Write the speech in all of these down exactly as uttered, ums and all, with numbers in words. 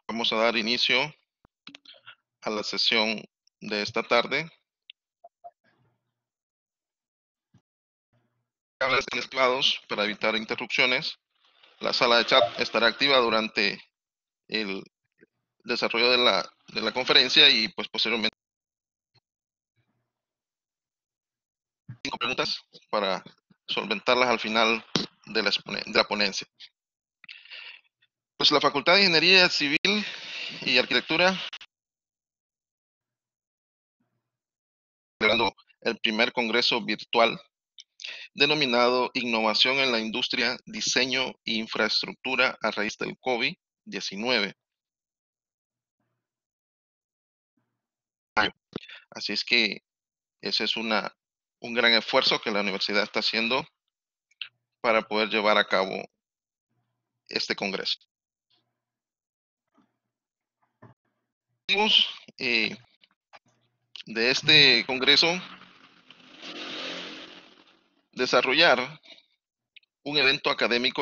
Vamos a dar inicio a la sesión de esta tarde. Cables están activados para evitar interrupciones. La sala de chat estará activa durante el desarrollo de la, de la conferencia y pues posteriormente cinco preguntas para solventarlas al final de la, de la ponencia. Pues la Facultad de Ingeniería Civil y Arquitectura, celebrando el primer congreso virtual denominado Innovación en la Industria, Diseño e Infraestructura a raíz del COVID diecinueve. Así es que ese es una, un gran esfuerzo que la universidad está haciendo para poder llevar a cabo este congreso. Eh, de este congreso, desarrollar un evento académico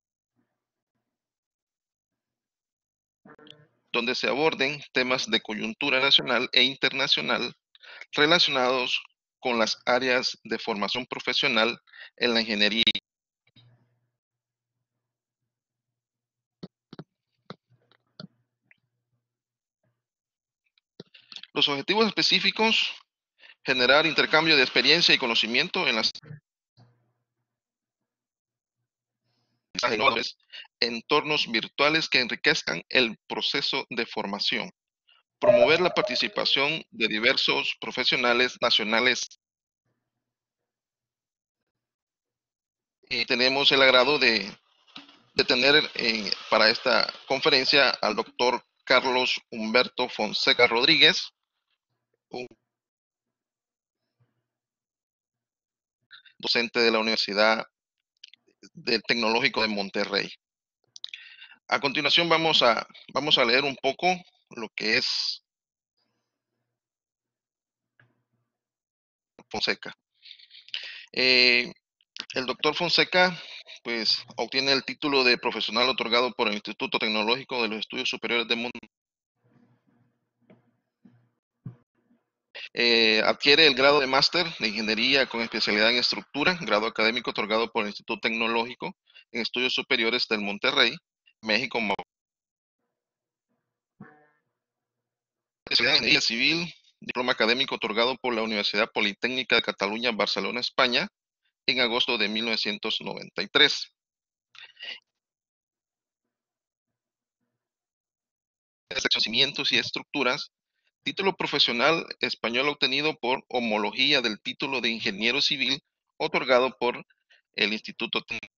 donde se aborden temas de coyuntura nacional e internacional relacionados con las áreas de formación profesional en la ingeniería. Los objetivos específicos: generar intercambio de experiencia y conocimiento en las entornos virtuales que enriquezcan el proceso de formación. Promover la participación de diversos profesionales nacionales. Y tenemos el agrado de, de tener eh, para esta conferencia al doctor Carlos Humberto Fonseca Rodríguez, un docente de la Universidad del Tecnológico de Monterrey. A continuación vamos a, vamos a leer un poco lo que es Fonseca. Eh, el doctor Fonseca pues obtiene el título de profesional otorgado por el Instituto Tecnológico de los Estudios Superiores de Monterrey. Eh, adquiere el grado de máster de ingeniería con especialidad en estructura, grado académico otorgado por el Instituto Tecnológico en Estudios Superiores del Monterrey, México. Especialidad en ingeniería civil, diploma académico otorgado por la Universidad Politécnica de Cataluña, Barcelona, España, en agosto de mil novecientos noventa y tres. Cimientos y estructuras. Título profesional español obtenido por homología del título de ingeniero civil otorgado por el Instituto Tecnológico.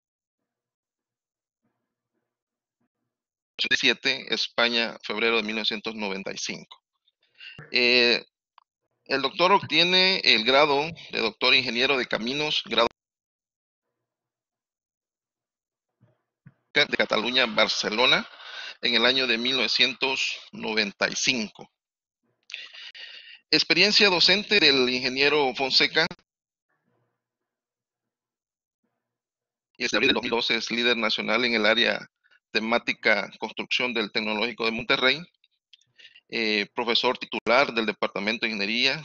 siete, España, febrero de mil novecientos noventa y cinco. Eh, el doctor obtiene el grado de doctor ingeniero de caminos, grado de Cataluña, Barcelona, en el año de mil novecientos noventa y cinco. Experiencia docente del ingeniero Fonseca. Y desde abril de dos mil doce es líder nacional en el área temática construcción del Tecnológico de Monterrey. Eh, profesor titular del Departamento de Ingeniería.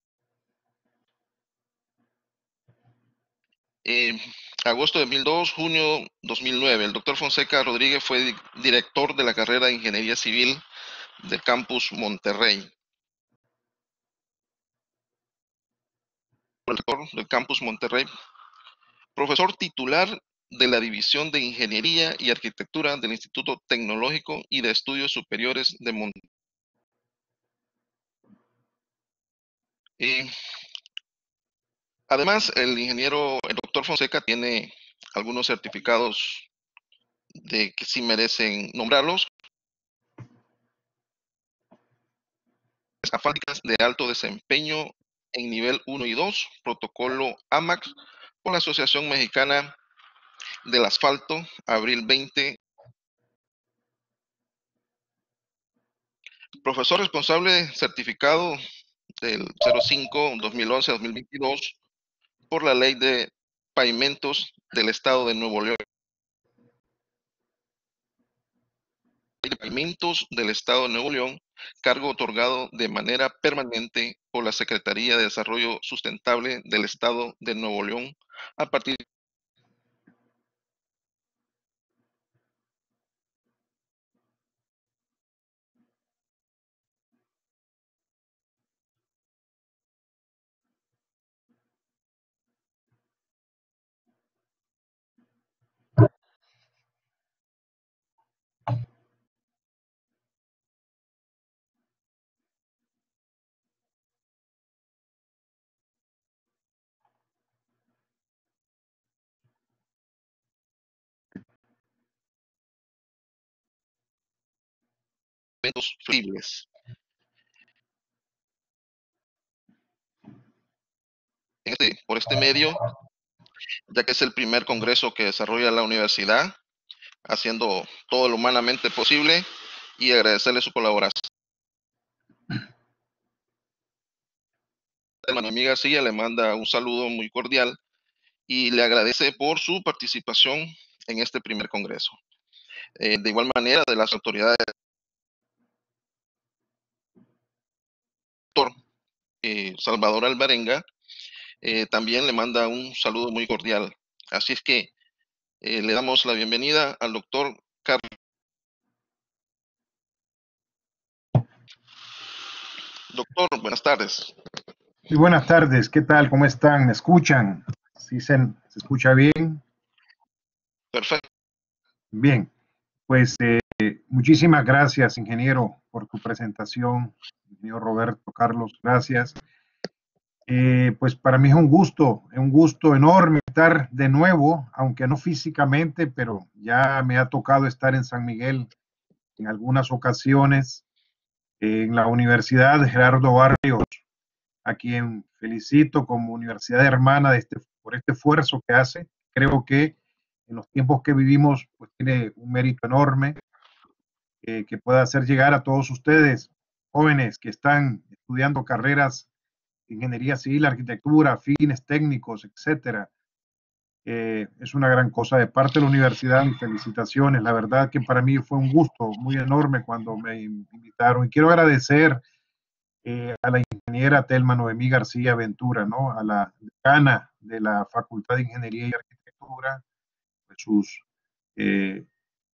Eh, agosto de dos mil dos, junio dos mil nueve, el doctor Fonseca Rodríguez fue director de la carrera de Ingeniería Civil del Campus Monterrey. Director del Campus Monterrey. Profesor titular de la División de Ingeniería y Arquitectura del Instituto Tecnológico y de Estudios Superiores de Monterrey. Eh, además, el ingeniero, el doctor Fonseca tiene algunos certificados de que sí merecen nombrarlos. Asfálticas de alto desempeño en nivel uno y dos, protocolo A M A C por la Asociación Mexicana del Asfalto, abril veinte. Profesor responsable certificado del cero cinco dos mil once a dos mil veintidós por la Ley de Pavimentos del Estado de Nuevo León. de Pavimentos del Estado de Nuevo León, cargo otorgado de manera permanente por la Secretaría de Desarrollo Sustentable del Estado de Nuevo León a partir de eventos flexibles. En este- por este medio, ya que es el primer congreso que desarrolla la universidad, haciendo todo lo humanamente posible y agradecerle su colaboración. Hermano amiga García le manda un saludo muy cordial y le agradece por su participación en este primer congreso. Eh, de igual manera, de las autoridades, doctor eh, Salvador Alvarenga, eh, también le manda un saludo muy cordial. Así es que eh, le damos la bienvenida al doctor Carlos. Doctor, buenas tardes. Muy buenas tardes, ¿qué tal? ¿Cómo están? ¿Me escuchan? ¿Sí se, se escucha bien? Perfecto. Bien, pues eh, muchísimas gracias, ingeniero, por tu presentación. Ingeniero Roberto Carlos, gracias. Eh, pues para mí es un gusto, es un gusto enorme estar de nuevo, aunque no físicamente, pero ya me ha tocado estar en San Miguel en algunas ocasiones, en la Universidad de Gerardo Barrios, a quien felicito como universidad hermana de este, por este esfuerzo que hace. Creo que en los tiempos que vivimos pues tiene un mérito enorme eh, que pueda hacer llegar a todos ustedes, jóvenes que están estudiando carreras de ingeniería civil, arquitectura, fines técnicos, etcétera. Eh, es una gran cosa de parte de la universidad. Mis felicitaciones. La verdad que para mí fue un gusto muy enorme cuando me invitaron. Y quiero agradecer eh, a la ingeniera Telma Noemí García Ventura, ¿no? A la decana de la Facultad de Ingeniería y Arquitectura, pues sus eh,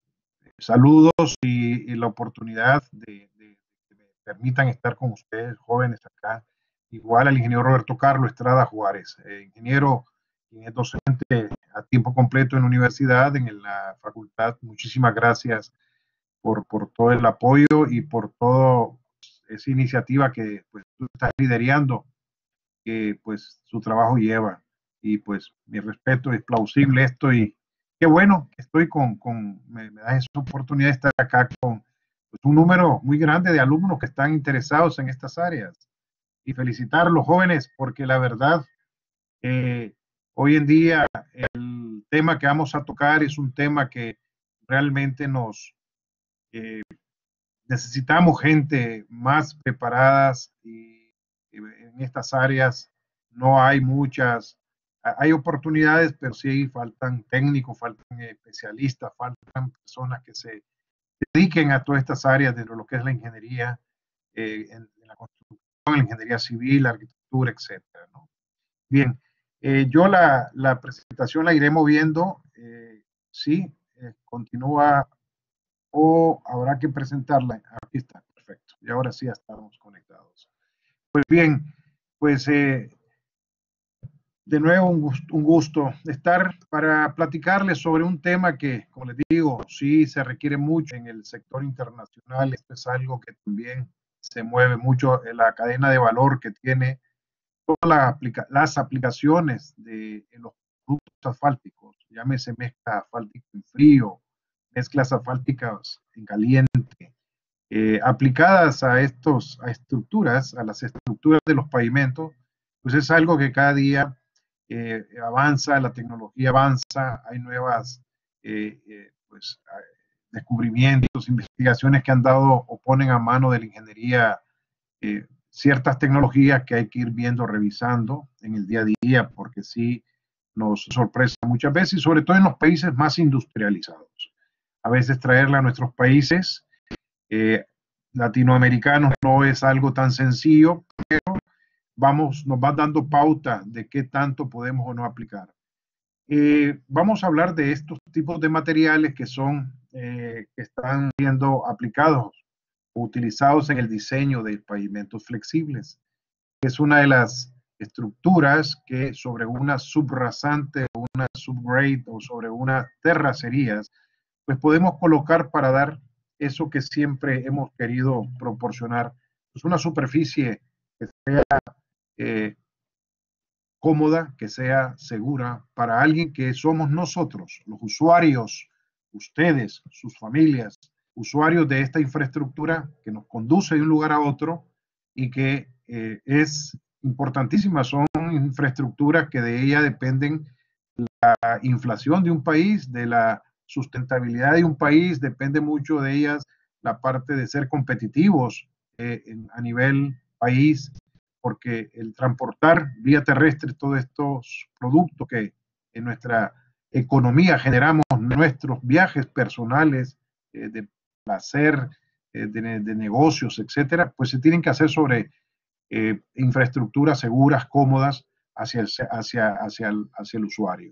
saludos y, y, la oportunidad de, de, que me permitan estar con ustedes, jóvenes acá. Igual al ingeniero Roberto Carlos Estrada Juárez, eh, ingeniero quien es docente a tiempo completo en la universidad, en la facultad. Muchísimas gracias por, por todo el apoyo y por todo esa iniciativa que pues, tú estás liderando, que pues su trabajo lleva. Y pues mi respeto, es plausible esto y qué bueno que estoy con, con me, me das esa oportunidad de estar acá con pues, un número muy grande de alumnos que están interesados en estas áreas. Y felicitar a los jóvenes porque la verdad, eh, hoy en día el tema que vamos a tocar es un tema que realmente nos... Eh, necesitamos gente más preparadas y en estas áreas no hay muchas, hay oportunidades, pero sí faltan técnicos, faltan especialistas, faltan personas que se dediquen a todas estas áreas de lo que es la ingeniería, eh, en, en la construcción, la ingeniería civil, la arquitectura, etcétera, ¿no? Bien, eh, yo la, la, presentación la iré moviendo, eh, sí, eh, continúa o habrá que presentarla. Aquí está, perfecto. Y ahora sí ya estamos conectados. Pues bien, pues eh, de nuevo un gusto, un gusto estar para platicarles sobre un tema que, como les digo, sí se requiere mucho en el sector internacional. Esto es algo que también se mueve mucho en la cadena de valor que tiene todas las, aplica las aplicaciones de en los productos asfálticos, llámese mezcla asfáltica en frío, mezclas asfálticas en caliente, eh, aplicadas a estos, a estructuras, a las estructuras de los pavimentos, pues es algo que cada día eh, avanza, la tecnología avanza, hay nuevas eh, eh, pues, descubrimientos, investigaciones que han dado o ponen a mano de la ingeniería eh, ciertas tecnologías que hay que ir viendo, revisando en el día a día, porque sí nos sorpresa muchas veces, y sobre todo en los países más industrializados. A veces traerla a nuestros países Eh, latinoamericanos no es algo tan sencillo, pero vamos, nos va dando pauta de qué tanto podemos o no aplicar. Eh, vamos a hablar de estos tipos de materiales que son, eh, que están siendo aplicados o utilizados en el diseño de pavimentos flexibles. Es una de las estructuras que sobre una subrasante o una subgrade o sobre unas terracerías, pues podemos colocar para dar eso que siempre hemos querido proporcionar, pues una superficie que sea eh, cómoda, que sea segura para alguien que somos nosotros, los usuarios, ustedes, sus familias, usuarios de esta infraestructura que nos conduce de un lugar a otro y que eh, es importantísima. Son infraestructuras que de ella dependen la inflación de un país, de la sustentabilidad de un país, depende mucho de ellas la parte de ser competitivos eh, en, a nivel país, porque el transportar vía terrestre todos estos productos que en nuestra economía generamos, nuestros viajes personales eh, de placer, eh, de, de, negocios, etcétera, pues se tienen que hacer sobre eh, infraestructuras seguras, cómodas hacia el, hacia, hacia, el, hacia el usuario.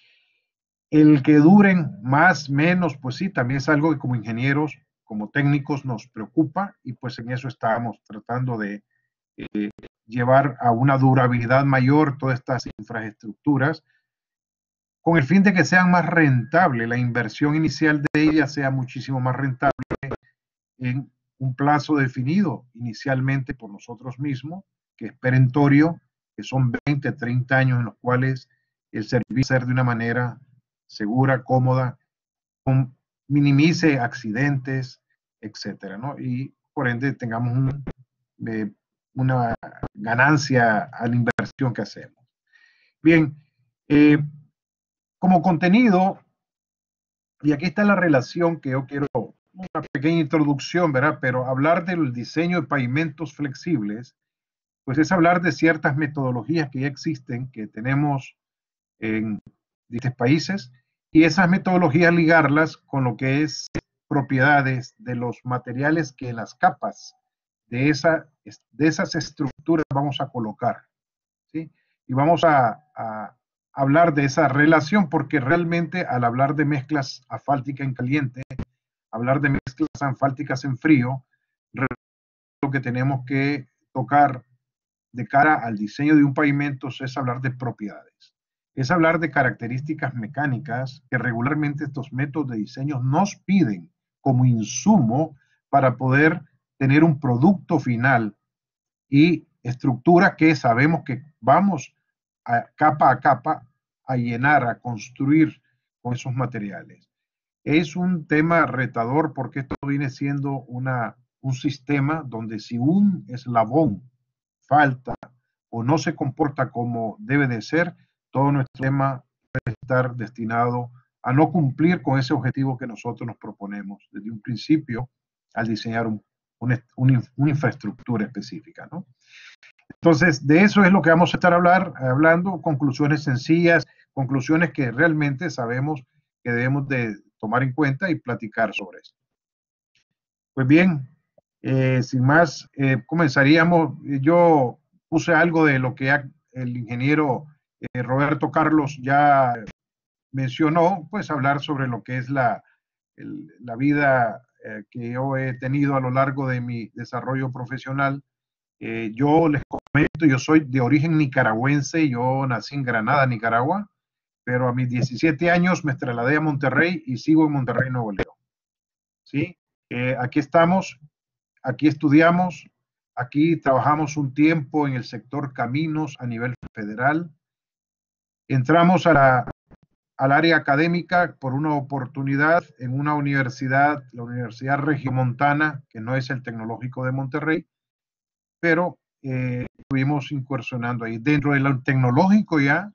El que duren más, menos, pues sí, también es algo que como ingenieros, como técnicos nos preocupa y pues en eso estamos tratando de eh, llevar a una durabilidad mayor todas estas infraestructuras con el fin de que sean más rentables, la inversión inicial de ellas sea muchísimo más rentable en un plazo definido inicialmente por nosotros mismos, que es perentorio, que son veinte, treinta años en los cuales el servicio ser de una manera segura, cómoda, con, minimice accidentes, etcétera, ¿no? Y por ende tengamos un, eh, una ganancia a la inversión que hacemos. Bien, eh, como contenido, y aquí está la relación que yo quiero, una pequeña introducción, ¿verdad? Pero hablar del diseño de pavimentos flexibles, pues es hablar de ciertas metodologías que ya existen, que tenemos en distintos países, y esas metodologías ligarlas con lo que es propiedades de los materiales que en las capas de, esa, de esas estructuras vamos a colocar, ¿sí? Y vamos a, a hablar de esa relación, porque realmente al hablar de mezclas asfálticas en caliente, hablar de mezclas asfálticas en frío, lo que tenemos que tocar de cara al diseño de un pavimento es hablar de propiedades, es hablar de características mecánicas que regularmente estos métodos de diseño nos piden como insumo para poder tener un producto final y estructura que sabemos que vamos a, capa a capa a llenar, a construir con esos materiales. Es un tema retador porque esto viene siendo una, un sistema donde si un eslabón falta o no se comporta como debe de ser, todo nuestro tema puede estar destinado a no cumplir con ese objetivo que nosotros nos proponemos desde un principio al diseñar un, un, un, una infraestructura específica, ¿no? Entonces, de eso es lo que vamos a estar hablar, hablando, conclusiones sencillas, conclusiones que realmente sabemos que debemos de tomar en cuenta y platicar sobre eso. Pues bien, eh, sin más, eh, comenzaríamos. Yo puse algo de lo que ha, el ingeniero eh, Roberto Carlos ya mencionó, pues hablar sobre lo que es la, el, la vida eh, que yo he tenido a lo largo de mi desarrollo profesional. Eh, yo les comento, yo soy de origen nicaragüense, yo nací en Granada, Nicaragua, pero a mis diecisiete años me trasladé a Monterrey y sigo en Monterrey, Nuevo León. ¿Sí? Eh, aquí estamos, aquí estudiamos, aquí trabajamos un tiempo en el sector caminos a nivel federal. Entramos a la, al área académica por una oportunidad en una universidad, la Universidad Regiomontana, que no es el Tecnológico de Monterrey, pero eh, estuvimos incursionando ahí. Dentro del tecnológico ya,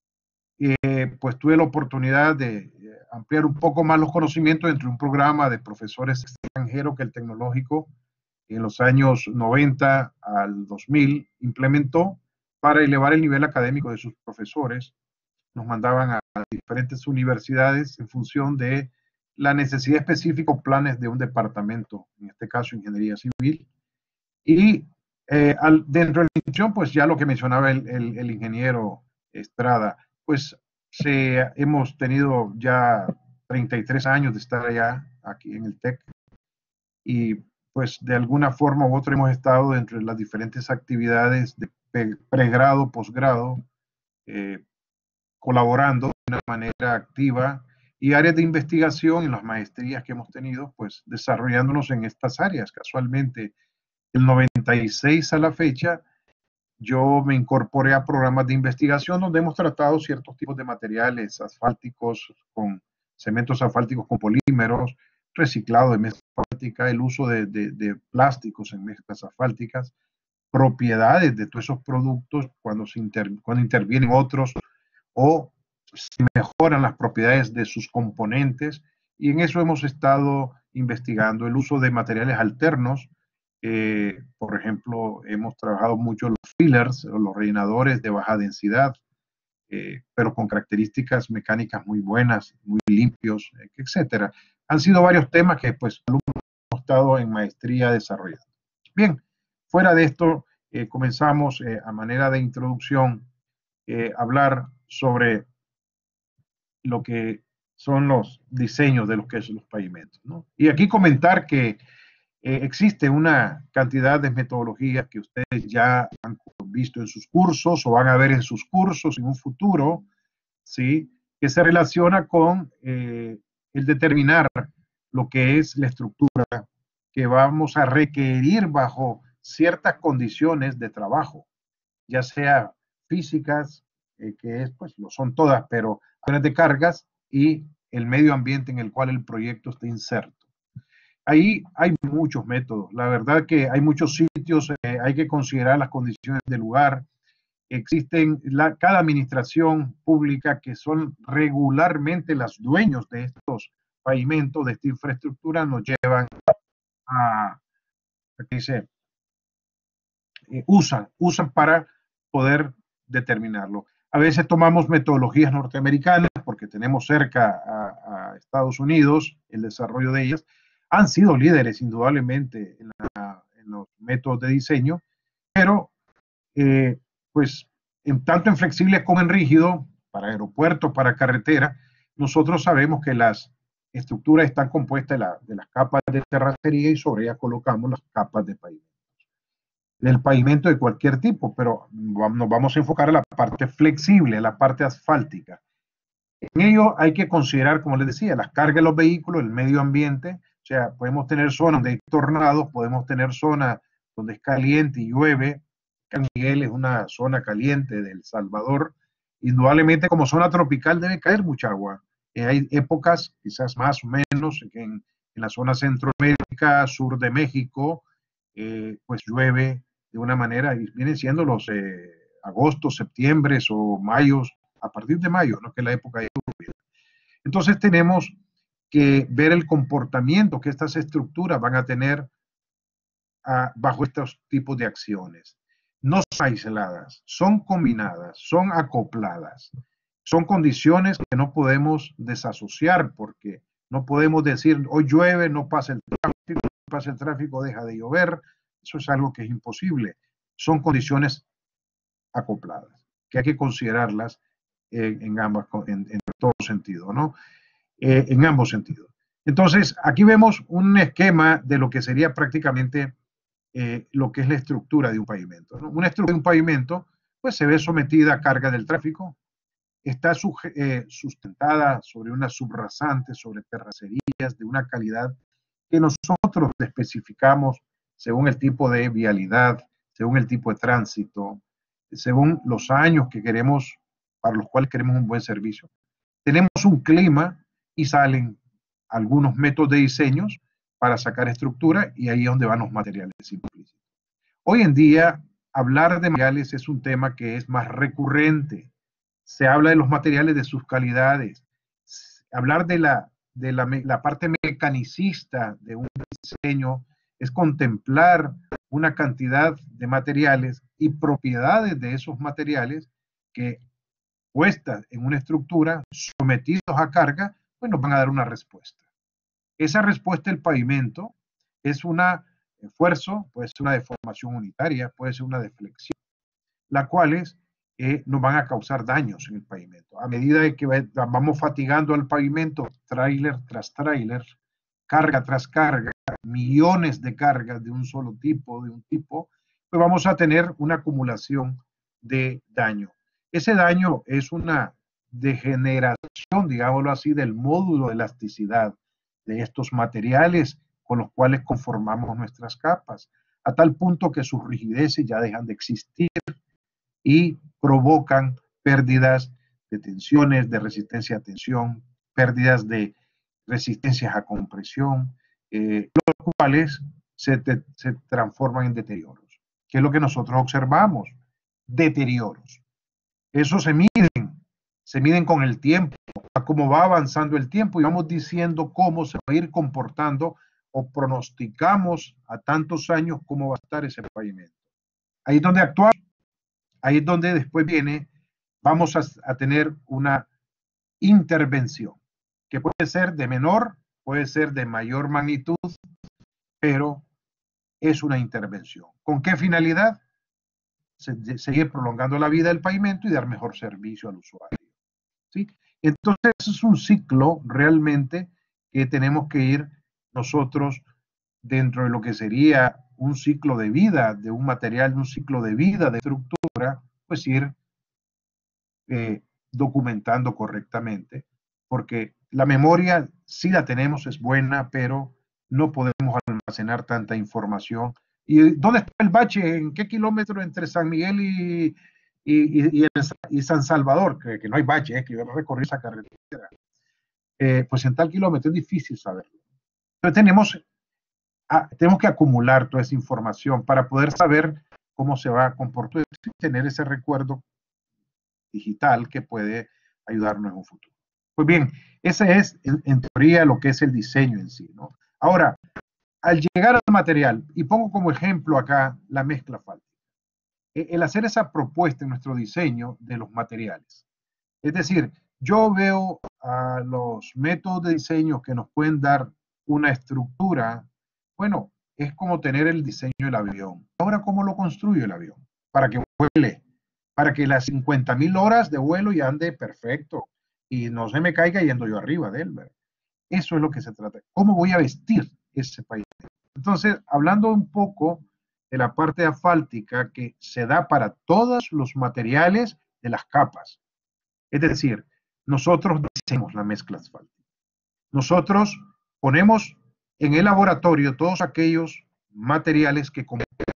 eh, pues tuve la oportunidad de eh, ampliar un poco más los conocimientos dentro de un programa de profesores extranjeros que el tecnológico en los años noventa al dos mil implementó para elevar el nivel académico de sus profesores. Nos mandaban a, a diferentes universidades en función de la necesidad específica o planes de un departamento, en este caso ingeniería civil. Y eh, al, dentro de la institución, pues ya lo que mencionaba el, el, el ingeniero Estrada, pues se, hemos tenido ya treinta y tres años de estar allá, aquí en el TEC, y pues de alguna forma u otra hemos estado dentro de las diferentes actividades de pregrado, posgrado, eh, colaborando de una manera activa, y áreas de investigación en las maestrías que hemos tenido, pues desarrollándonos en estas áreas. Casualmente, el noventa y seis a la fecha, yo me incorporé a programas de investigación donde hemos tratado ciertos tipos de materiales asfálticos con cementos asfálticos con polímeros, reciclado de mezcla asfáltica, el uso de, de, de plásticos en mezclas asfálticas, propiedades de todos esos productos cuando, se inter, cuando intervienen otros o se mejoran las propiedades de sus componentes, y en eso hemos estado investigando el uso de materiales alternos. Eh, por ejemplo, hemos trabajado mucho los fillers o los rellenadores de baja densidad, eh, pero con características mecánicas muy buenas, muy limpios, etcétera. Han sido varios temas que pues hemos estado en maestría desarrollando. Bien, fuera de esto, eh, comenzamos eh, a manera de introducción eh, hablar sobre lo que son los diseños de lo que son los pavimentos, ¿no? Y aquí comentar que eh, existe una cantidad de metodologías que ustedes ya han visto en sus cursos o van a ver en sus cursos en un futuro, ¿sí? Que se relaciona con eh, el determinar lo que es la estructura que vamos a requerir bajo ciertas condiciones de trabajo, ya sea físicas, eh, que es, pues lo son todas, pero de cargas y el medio ambiente en el cual el proyecto está inserto. Ahí hay muchos métodos. La verdad que hay muchos sitios, eh, hay que considerar las condiciones del lugar. Existen la, cada administración pública que son regularmente los dueños de estos pavimentos, de esta infraestructura, nos llevan a, a que dice, eh, usan, usan para poder determinarlo. A veces tomamos metodologías norteamericanas porque tenemos cerca a, a Estados Unidos el desarrollo de ellas. Han sido líderes indudablemente en, la, en los métodos de diseño, pero eh, pues en, tanto en flexible como en rígido, para aeropuertos, para carretera, nosotros sabemos que las estructuras están compuestas de, la, de las capas de terracería y sobre ellas colocamos las capas de pavimento. Del pavimento de cualquier tipo, pero nos vamos a enfocar a la parte flexible, a la parte asfáltica. En ello hay que considerar, como les decía, las cargas de los vehículos, el medio ambiente. O sea, podemos tener zonas donde hay tornados, podemos tener zonas donde es caliente y llueve. San Miguel es una zona caliente de El Salvador. Indudablemente, como zona tropical, debe caer mucha agua. Eh, hay épocas, quizás más o menos, que en, en la zona Centroamérica, sur de México, eh, pues llueve de una manera, y vienen siendo los eh, agosto, septiembre o mayos, a partir de mayo, ¿no? Que es la época de lluvia. Entonces tenemos que ver el comportamiento que estas estructuras van a tener a, bajo estos tipos de acciones. No son aisladas, son combinadas, son acopladas. Son condiciones que no podemos desasociar porque no podemos decir hoy llueve, no pasa el tráfico, no pasa el tráfico, deja de llover. Eso es algo que es imposible. Son condiciones acopladas, que hay que considerarlas en, en ambas, en, en todo sentido, ¿no? Eh, en ambos sentidos. Entonces, aquí vemos un esquema de lo que sería prácticamente eh, lo que es la estructura de un pavimento, ¿no? Una estructura de un pavimento, pues se ve sometida a carga del tráfico, está eh, sustentada sobre unas subrasantes, sobre terracerías de una calidad que nosotros especificamos según el tipo de vialidad, según el tipo de tránsito, según los años que queremos, para los cuales queremos un buen servicio. Tenemos un clima y salen algunos métodos de diseños para sacar estructura, y ahí es donde van los materiales implícitos. Hoy en día, hablar de materiales es un tema que es más recurrente. Se habla de los materiales, de sus calidades. Hablar de la, de la, la parte mecanicista de un diseño es contemplar una cantidad de materiales y propiedades de esos materiales que, puestas en una estructura, sometidos a carga, pues nos van a dar una respuesta. Esa respuesta del pavimento es un esfuerzo, puede ser una deformación unitaria, puede ser una deflexión, las cuales eh, nos van a causar daños en el pavimento. A medida de que vamos fatigando al pavimento, tráiler tras tráiler, carga tras carga, millones de cargas de un solo tipo, de un tipo, pues vamos a tener una acumulación de daño. Ese daño es una degeneración, digámoslo así, del módulo de elasticidad de estos materiales con los cuales conformamos nuestras capas, a tal punto que sus rigideces ya dejan de existir y provocan pérdidas de tensiones, de resistencia a tensión, pérdidas de resistencias a compresión, eh, los cuales se, te, se transforman en deterioros. ¿Qué es lo que nosotros observamos? Deterioros. Eso se miden, se miden con el tiempo, a cómo va avanzando el tiempo y vamos diciendo cómo se va a ir comportando o pronosticamos a tantos años cómo va a estar ese pavimento. Ahí es donde actuamos. Ahí es donde después viene, vamos a, a, tener una intervención, que puede ser de menor, puede ser de mayor magnitud, pero es una intervención. ¿Con qué finalidad? Se, seguir prolongando la vida del pavimento y dar mejor servicio al usuario. ¿Sí? Entonces es un ciclo realmente que tenemos que ir nosotros dentro de lo que sería un ciclo de vida de un material, un ciclo de vida de estructura, pues ir eh, documentando correctamente, porque la memoria sí la tenemos, es buena, pero no podemos almacenar tanta información. ¿Y dónde está el bache? ¿En qué kilómetro entre San Miguel y, y, y, y San Salvador? Que, que no hay bache, eh, que yo recorrí esa carretera. Eh, pues en tal kilómetro es difícil saberlo. Entonces tenemos, ah, tenemos que acumular toda esa información para poder saber cómo se va a comportar y tener ese recuerdo digital que puede ayudarnos en un futuro. Pues bien, ese es en, en teoría lo que es el diseño en sí, ¿no? Ahora, al llegar al material, y pongo como ejemplo acá la mezcla fáltica, el hacer esa propuesta en nuestro diseño de los materiales. Es decir, yo veo a los métodos de diseño que nos pueden dar una estructura, bueno, es como tener el diseño del avión. Ahora, ¿cómo lo construyo el avión? Para que vuele, para que las cincuenta mil horas de vuelo ya ande perfecto y no se me caiga yendo yo arriba de él. ¿Verdad? Eso es lo que se trata. ¿Cómo voy a vestir ese país? Entonces, hablando un poco de la parte asfáltica que se da para todos los materiales de las capas. Es decir, nosotros diseñamos la mezcla asfáltica. Nosotros ponemos en el laboratorio todos aquellos materiales que,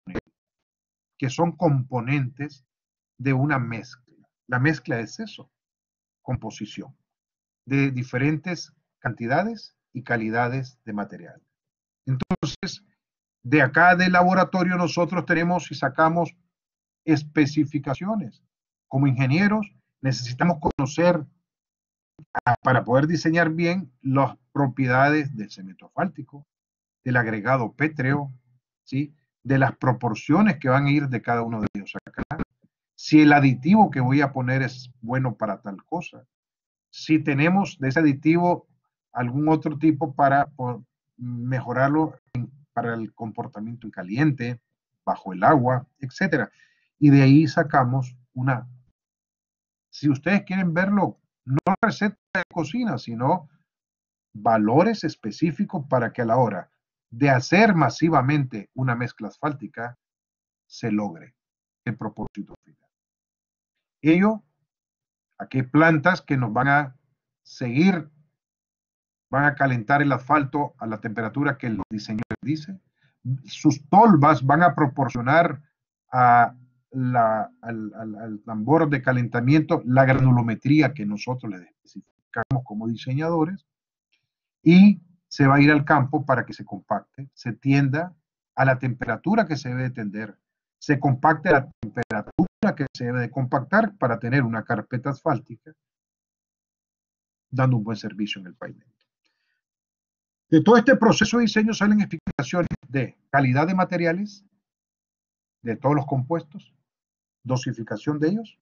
que son componentes de una mezcla. La mezcla es eso, composición de diferentes cantidades y calidades de material. Entonces, de acá del laboratorio nosotros tenemos y sacamos especificaciones. Como ingenieros necesitamos conocer para poder diseñar bien las propiedades del cemento asfáltico, del agregado pétreo, ¿sí? De las proporciones que van a ir de cada uno de ellos acá, si el aditivo que voy a poner es bueno para tal cosa, si tenemos de ese aditivo algún otro tipo para mejorarlo en, para el comportamiento en caliente, bajo el agua, etcétera. Y de ahí sacamos una, si ustedes quieren verlo, no receta de cocina, sino valores específicos para que a la hora de hacer masivamente una mezcla asfáltica se logre el propósito final. Ello, aquí hay plantas que nos van a seguir, van a calentar el asfalto a la temperatura que el diseñador dice. Sus tolvas van a proporcionar a la, al, al, al tambor de calentamiento la granulometría que nosotros le especificamos como diseñadores, y se va a ir al campo para que se compacte, se tienda a la temperatura que se debe de tender, se compacte a la temperatura que se debe de compactar para tener una carpeta asfáltica dando un buen servicio en el pavimento. De todo este proceso de diseño salen explicaciones de calidad de materiales, de todos los compuestos, dosificación de ellos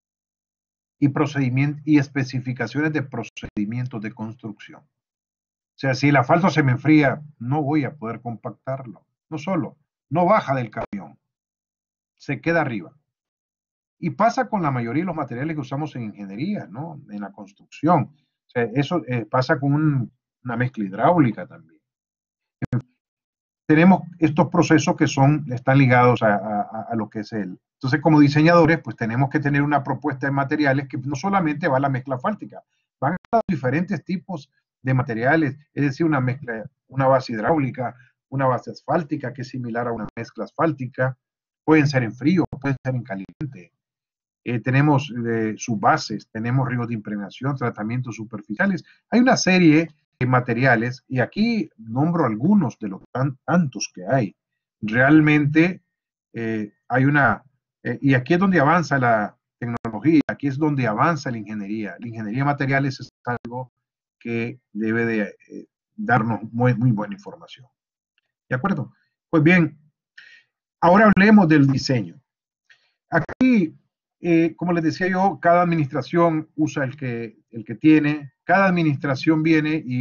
y procedimientos y especificaciones de procedimientos de construcción. O sea, si el asfalto se me enfría, no voy a poder compactarlo. No solo, no baja del camión, se queda arriba. Y pasa con la mayoría de los materiales que usamos en ingeniería, ¿no? En la construcción. O sea, eso eh, pasa con un, una mezcla hidráulica también. Tenemos estos procesos que son, están ligados a, a, a lo que es el. Entonces, como diseñadores, pues tenemos que tener una propuesta de materiales que no solamente va a la mezcla asfáltica, van a diferentes tipos de materiales, es decir, una mezcla, una base hidráulica, una base asfáltica que es similar a una mezcla asfáltica, pueden ser en frío, pueden ser en caliente. Eh, tenemos eh, subbases, tenemos ríos de impregnación, tratamientos superficiales. Hay una serie de materiales, y aquí nombro algunos de los tan, tantos que hay. Realmente eh, hay una, eh, y aquí es donde avanza la tecnología, aquí es donde avanza la ingeniería. La ingeniería de materiales es algo que debe de eh, darnos muy, muy buena información. ¿De acuerdo? Pues bien, ahora hablemos del diseño. Aquí, eh, como les decía yo, cada administración usa el que, el que tiene, cada administración viene y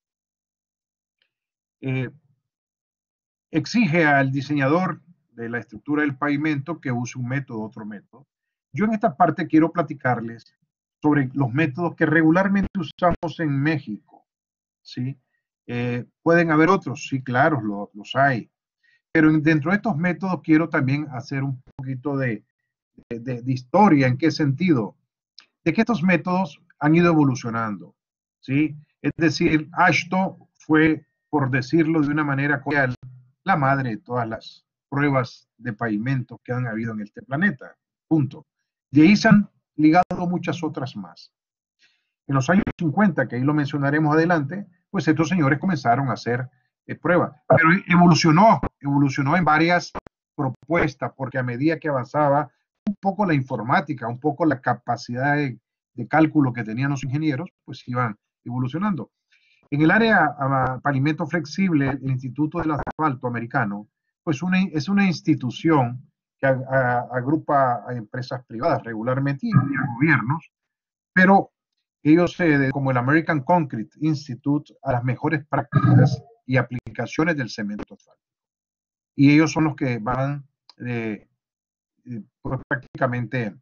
eh, exige al diseñador de la estructura del pavimento que use un método, otro método. Yo en esta parte quiero platicarles sobre los métodos que regularmente usamos en México, ¿sí? Eh, pueden haber otros, sí, claro, lo, los hay, pero dentro de estos métodos quiero también hacer un poquito de, de, de historia. ¿En qué sentido? De que estos métodos han ido evolucionando, ¿sí? Es decir, AASHTO fue, por decirlo de una manera coloquial, la madre de todas las pruebas de pavimento que han habido en este planeta, punto. De ahí se han ligado muchas otras más. En los años cincuenta, que ahí lo mencionaremos adelante, pues estos señores comenzaron a hacer eh, pruebas, pero evolucionó, evolucionó en varias propuestas, porque a medida que avanzaba un poco la informática, un poco la capacidad de, de cálculo que tenían los ingenieros, pues iban evolucionando. En el área uh, pavimento flexible, el Instituto del Asfalto Americano, pues una, es una institución que a, a, agrupa a empresas privadas regularmente y a gobiernos, pero ellos, eh, como el American Concrete Institute, a las mejores prácticas y aplicaciones del cemento asfáltico. Y ellos son los que van eh, eh, pues, prácticamente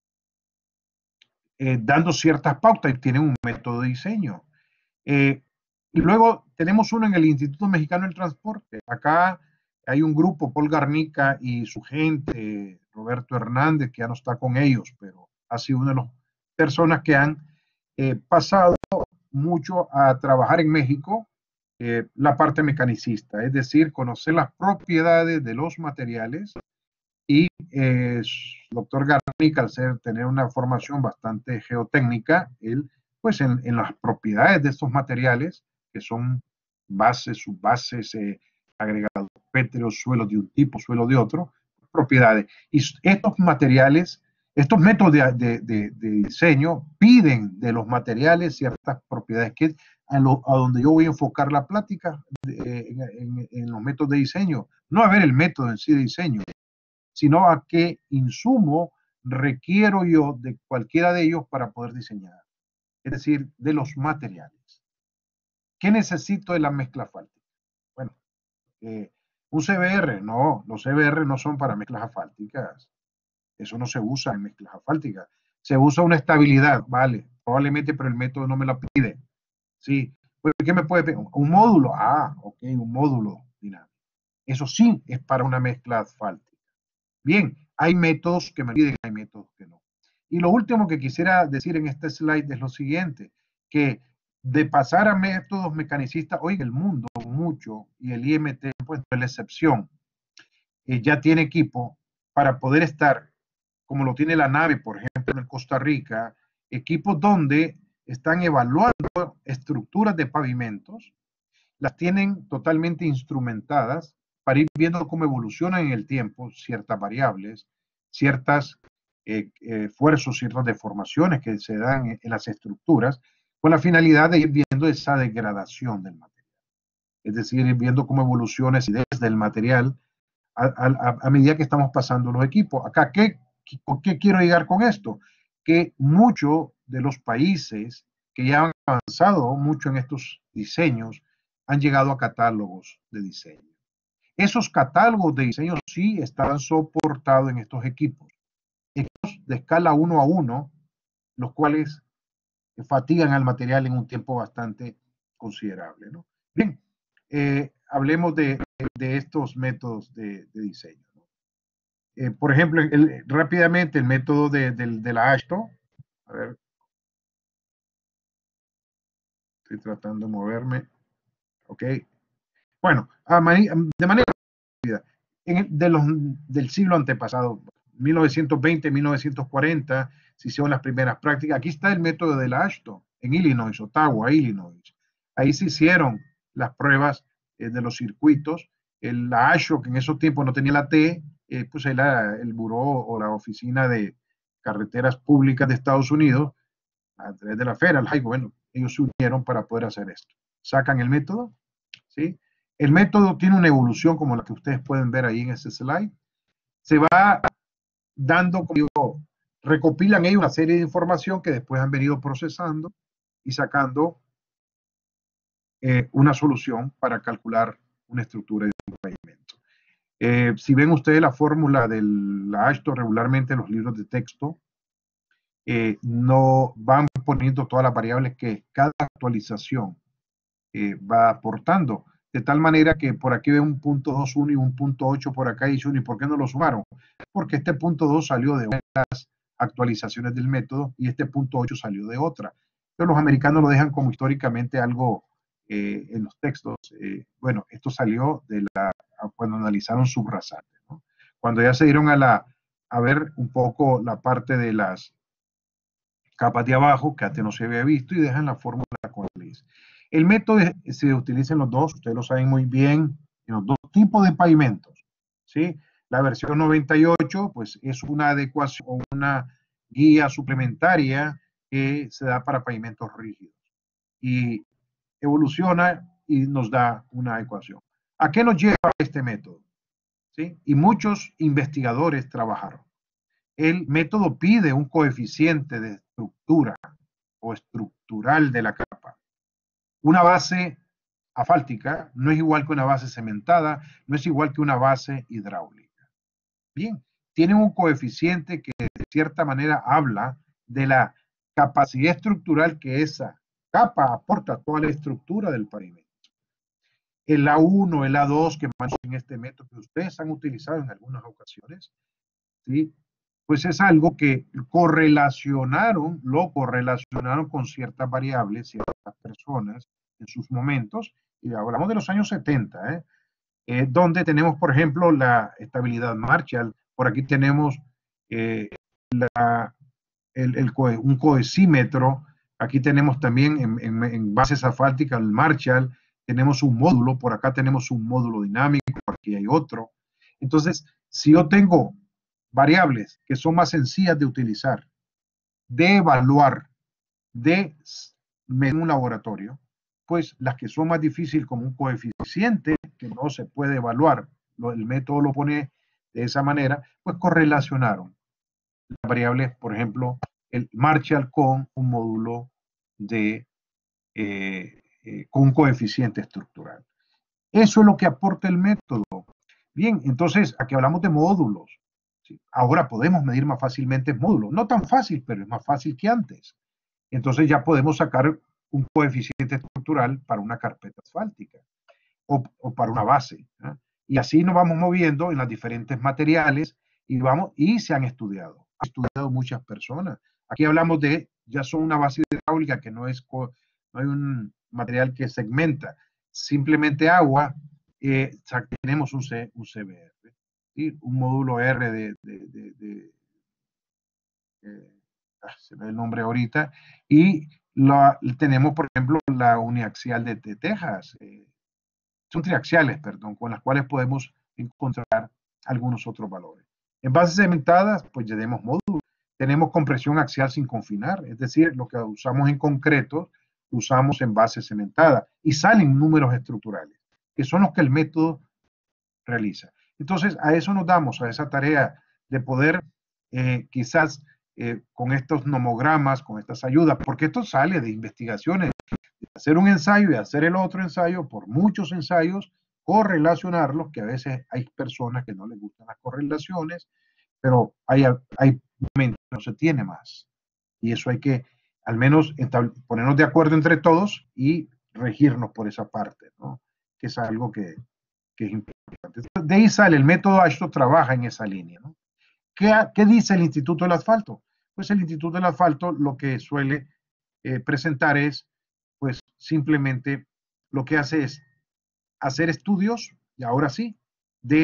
eh, dando ciertas pautas y tienen un método de diseño. Eh, y luego tenemos uno en el Instituto Mexicano del Transporte. Acá hay un grupo, Paul Garnica y su gente, Roberto Hernández, que ya no está con ellos, pero ha sido una de las personas que han eh, pasado mucho a trabajar en México eh, la parte mecanicista, es decir, conocer las propiedades de los materiales. Y eh, el doctor Garnica, al ser, tener una formación bastante geotécnica, él, pues en, en las propiedades de estos materiales, que son bases, subbases, eh, agregados pétreos, suelos de un tipo, suelo de otro, propiedades. Y estos materiales, estos métodos de, de, de, de diseño piden de los materiales ciertas propiedades, que a, lo, a donde yo voy a enfocar la plática de, en, en, en los métodos de diseño, no a ver el método en sí de diseño, sino a qué insumo requiero yo de cualquiera de ellos para poder diseñar. Es decir, de los materiales. ¿Qué necesito de la mezcla asfáltica? Bueno, eh, un C B R, no, los C B R no son para mezclas asfálticas. Eso no se usa en mezclas asfálticas. Se usa una estabilidad, vale, probablemente, pero el método no me la pide. Sí, pues, ¿qué me puede pedir? Un módulo, ah, ok, un módulo dinámico. Eso sí es para una mezcla asfáltica. Bien, hay métodos que me piden, hay métodos que no. Y lo último que quisiera decir en este slide es lo siguiente, que de pasar a métodos mecanicistas, hoy el mundo mucho, y el I M T, pues no es la excepción, eh, ya tiene equipo para poder estar, como lo tiene la nave, por ejemplo, en Costa Rica, equipos donde están evaluando estructuras de pavimentos, las tienen totalmente instrumentadas para ir viendo cómo evolucionan en el tiempo ciertas variables, ciertas eh, esfuerzos, ciertas deformaciones que se dan en, en las estructuras, con la finalidad de ir viendo esa degradación del material. Es decir, ir viendo cómo evoluciona desde el material a, a, a medida que estamos pasando los equipos. Acá, ¿qué, ¿qué quiero llegar con esto? Que muchos de los países que ya han avanzado mucho en estos diseños han llegado a catálogos de diseño. Esos catálogos de diseño sí estaban soportados en estos equipos, equipos de escala uno a uno, los cuales fatigan al material en un tiempo bastante considerable, ¿no? Bien, eh, hablemos de, de, estos métodos de, de diseño, ¿no? Eh, por ejemplo, el, rápidamente el método de, de, de la AASHTO. A ver, estoy tratando de moverme. Ok. Bueno, a mani de manera rápida, en el, de los, del siglo antepasado, mil novecientos veinte, mil novecientos cuarenta, se hicieron las primeras prácticas. Aquí está el método de la AASHTO, en Illinois, Ottawa, Illinois. Ahí se hicieron las pruebas eh, de los circuitos. El, la AASHTO, que en esos tiempos no tenía la T, eh, pues era el buró o la oficina de carreteras públicas de Estados Unidos, a través de la Federal Highway. Bueno, ellos se unieron para poder hacer esto. Sacan el método, ¿sí? El método tiene una evolución como la que ustedes pueden ver ahí en ese slide. Se va dando, como digo, recopilan ellos una serie de información que después han venido procesando y sacando eh, una solución para calcular una estructura de un pavimento. Eh, si ven ustedes la fórmula de la AASHTO regularmente en los libros de texto, eh, no van poniendo todas las variables que cada actualización eh, va aportando. De tal manera que por aquí ve un punto dos uno y un punto ocho por acá y dice, ¿y por qué no lo sumaron? Porque este punto dos salió de unas actualizaciones del método y este punto ocho salió de otra. Pero los americanos lo dejan como históricamente algo eh, en los textos. Eh, bueno, esto salió de la, cuando analizaron subrasantes, ¿no? Cuando ya se dieron a, la, a ver un poco la parte de las capas de abajo, que antes no se había visto, y dejan la fórmula con Liz. El método se utiliza en los dos, ustedes lo saben muy bien, en los dos tipos de pavimentos, ¿sí? La versión noventa y ocho, pues es una adecuación o una guía suplementaria que se da para pavimentos rígidos y evoluciona y nos da una ecuación. ¿A qué nos lleva este método? ¿Sí? Y muchos investigadores trabajaron. El método pide un coeficiente de estructura o estructural de la capa. Una base asfáltica no es igual que una base cementada, no es igual que una base hidráulica. Bien, tiene un coeficiente que de cierta manera habla de la capacidad estructural que esa capa aporta a toda la estructura del pavimento. El A uno, el A dos, que en este método que ustedes han utilizado en algunas ocasiones, ¿sí? Pues es algo que correlacionaron, lo correlacionaron con ciertas variables, ciertas personas en sus momentos, y hablamos de los años setenta, ¿eh? Eh, donde tenemos, por ejemplo, la estabilidad Marshall, por aquí tenemos eh, la, el, el, un cohesímetro, aquí tenemos también en, en, en bases asfálticas el Marshall, tenemos un módulo, por acá tenemos un módulo dinámico, por aquí hay otro. Entonces, si yo tengo variables que son más sencillas de utilizar, de evaluar, de medir en un laboratorio, pues las que son más difíciles como un coeficiente que no se puede evaluar, lo, el método lo pone de esa manera, pues correlacionaron las variables, por ejemplo, el Marshall con un módulo de, eh, eh, con un coeficiente estructural. Eso es lo que aporta el método. Bien, entonces aquí hablamos de módulos. ¿Sí? Ahora podemos medir más fácilmente módulos. No tan fácil, pero es más fácil que antes. Entonces ya podemos sacar un coeficiente estructural para una carpeta asfáltica o, o para una base, ¿eh? Y así nos vamos moviendo en los diferentes materiales y, vamos, y se han estudiado. Han estudiado muchas personas. Aquí hablamos de, ya son una base hidráulica que no es, no hay un material que segmenta, simplemente agua, eh, tenemos un, C, un C B R, ¿sí? Un módulo R de, de, de, de eh, se ve el nombre ahorita, y la, tenemos, por ejemplo, la uniaxial de, de Texas, eh, son triaxiales, perdón, con las cuales podemos encontrar algunos otros valores. En bases cementadas, pues ya tenemos módulos, tenemos compresión axial sin confinar, es decir, lo que usamos en concreto, lo usamos en base cementada, y salen números estructurales, que son los que el método realiza. Entonces, a eso nos damos, a esa tarea de poder eh, quizás eh, con estos nomogramas, con estas ayudas, porque esto sale de investigaciones, de hacer un ensayo y hacer el otro ensayo por muchos ensayos, correlacionarlos, que a veces hay personas que no les gustan las correlaciones, pero hay, hay momentos que no se tiene más. Y eso hay que al menos ponernos de acuerdo entre todos y regirnos por esa parte, ¿no? Que es algo que, que es importante. De ahí sale el método AASHTO, trabaja en esa línea, ¿no? ¿Qué, ¿Qué dice el Instituto del Asfalto? Pues el Instituto del Asfalto lo que suele eh, presentar es, pues simplemente lo que hace es hacer estudios, y ahora sí, de,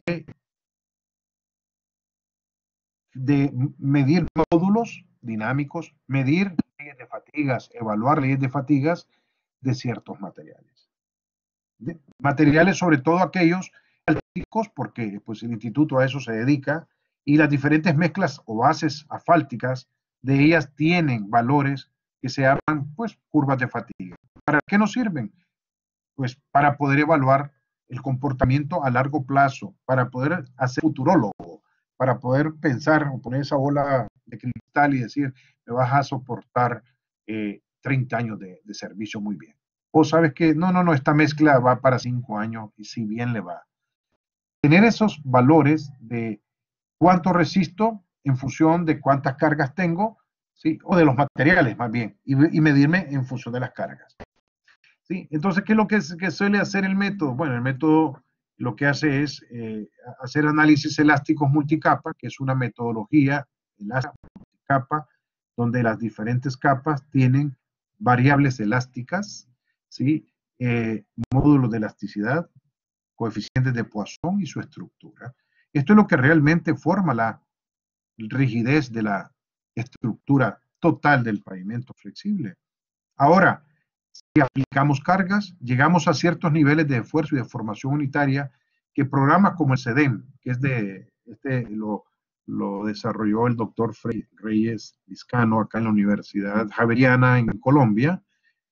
de medir módulos dinámicos, medir leyes de fatigas, evaluar leyes de fatigas de ciertos materiales. De materiales sobre todo aquellos asfálticos, porque pues el instituto a eso se dedica, y las diferentes mezclas o bases asfálticas de ellas tienen valores que se llaman pues curvas de fatiga. ¿Para qué nos sirven? Pues para poder evaluar el comportamiento a largo plazo, para poder hacer futurólogo, para poder pensar o poner esa bola de cristal y decir, me vas a soportar eh, treinta años de, de servicio muy bien. O sabes que no, no, no, esta mezcla va para cinco años y si bien le va. Tener esos valores de cuánto resisto en función de cuántas cargas tengo, ¿sí? O de los materiales más bien, y, y medirme en función de las cargas. ¿Sí? Entonces, ¿qué es lo que, es, que suele hacer el método? Bueno, el método lo que hace es eh, hacer análisis elásticos multicapa, que es una metodología elástica multicapa, donde las diferentes capas tienen variables elásticas, ¿sí? eh, módulos de elasticidad, coeficientes de Poisson y su estructura. Esto es lo que realmente forma la rigidez de la estructura total del pavimento flexible. Ahora, si aplicamos cargas, llegamos a ciertos niveles de esfuerzo y de formación unitaria que programas como el CEDEM, que es de, este lo, lo desarrolló el doctor Reyes Vizcano acá en la Universidad Javeriana en Colombia,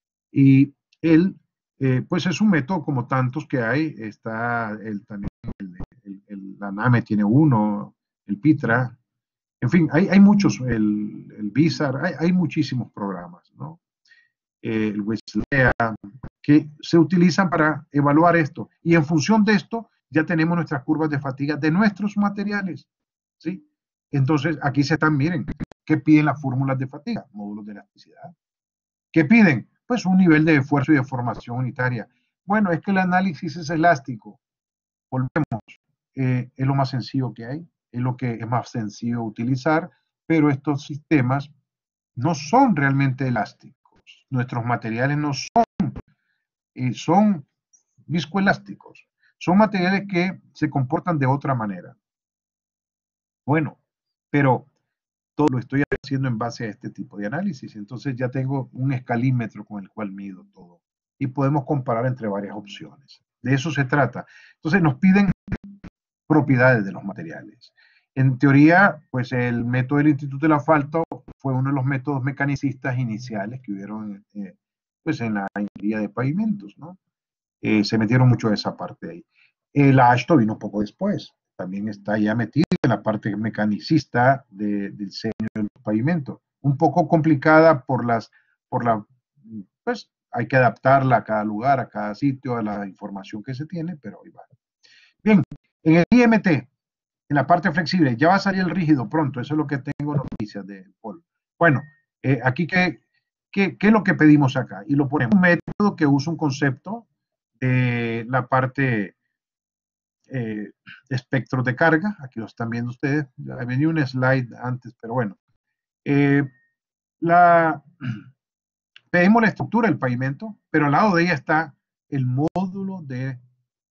y él, eh, pues es un método como tantos que hay, está el, también el, el, el, la NAME tiene uno, el PITRA, en fin, hay, hay muchos, el, el BISAR, hay, hay muchísimos programas, ¿no? el WISLEA, que se utilizan para evaluar esto. Y en función de esto, ya tenemos nuestras curvas de fatiga de nuestros materiales. ¿Sí? Entonces, aquí se están, miren, ¿qué piden las fórmulas de fatiga? Módulos de elasticidad. ¿Qué piden? Pues un nivel de esfuerzo y de formación unitaria. Bueno, es que el análisis es elástico. Volvemos. Eh, es lo más sencillo que hay, es lo que es más sencillo utilizar, pero estos sistemas no son realmente elásticos. Nuestros materiales no son, eh, son viscoelásticos. Son materiales que se comportan de otra manera. Bueno, pero todo lo estoy haciendo en base a este tipo de análisis. Entonces ya tengo un escalímetro con el cual mido todo. Y podemos comparar entre varias opciones. De eso se trata. Entonces nos piden propiedades de los materiales. En teoría, pues el método del Instituto del Asfalto fue uno de los métodos mecanicistas iniciales que hubieron eh, pues en la ingeniería de pavimentos, ¿no? Eh, se metieron mucho de esa parte ahí. El AASHTO vino un poco después, también está ya metido en la parte mecanicista de, del diseño de los pavimentos, un poco complicada por las, por la, pues hay que adaptarla a cada lugar, a cada sitio, a la información que se tiene, pero ahí va. Bien, en el I M T, en la parte flexible, ya va a salir el rígido pronto, eso es lo que tengo noticias de Paul. Bueno, eh, aquí ¿qué, qué, qué es lo que pedimos acá? Y lo ponemos un método que usa un concepto de la parte eh, espectros de carga, aquí lo están viendo ustedes, ya venía un slide antes, pero bueno. Eh, la, pedimos la estructura del pavimento, pero al lado de ella está el módulo de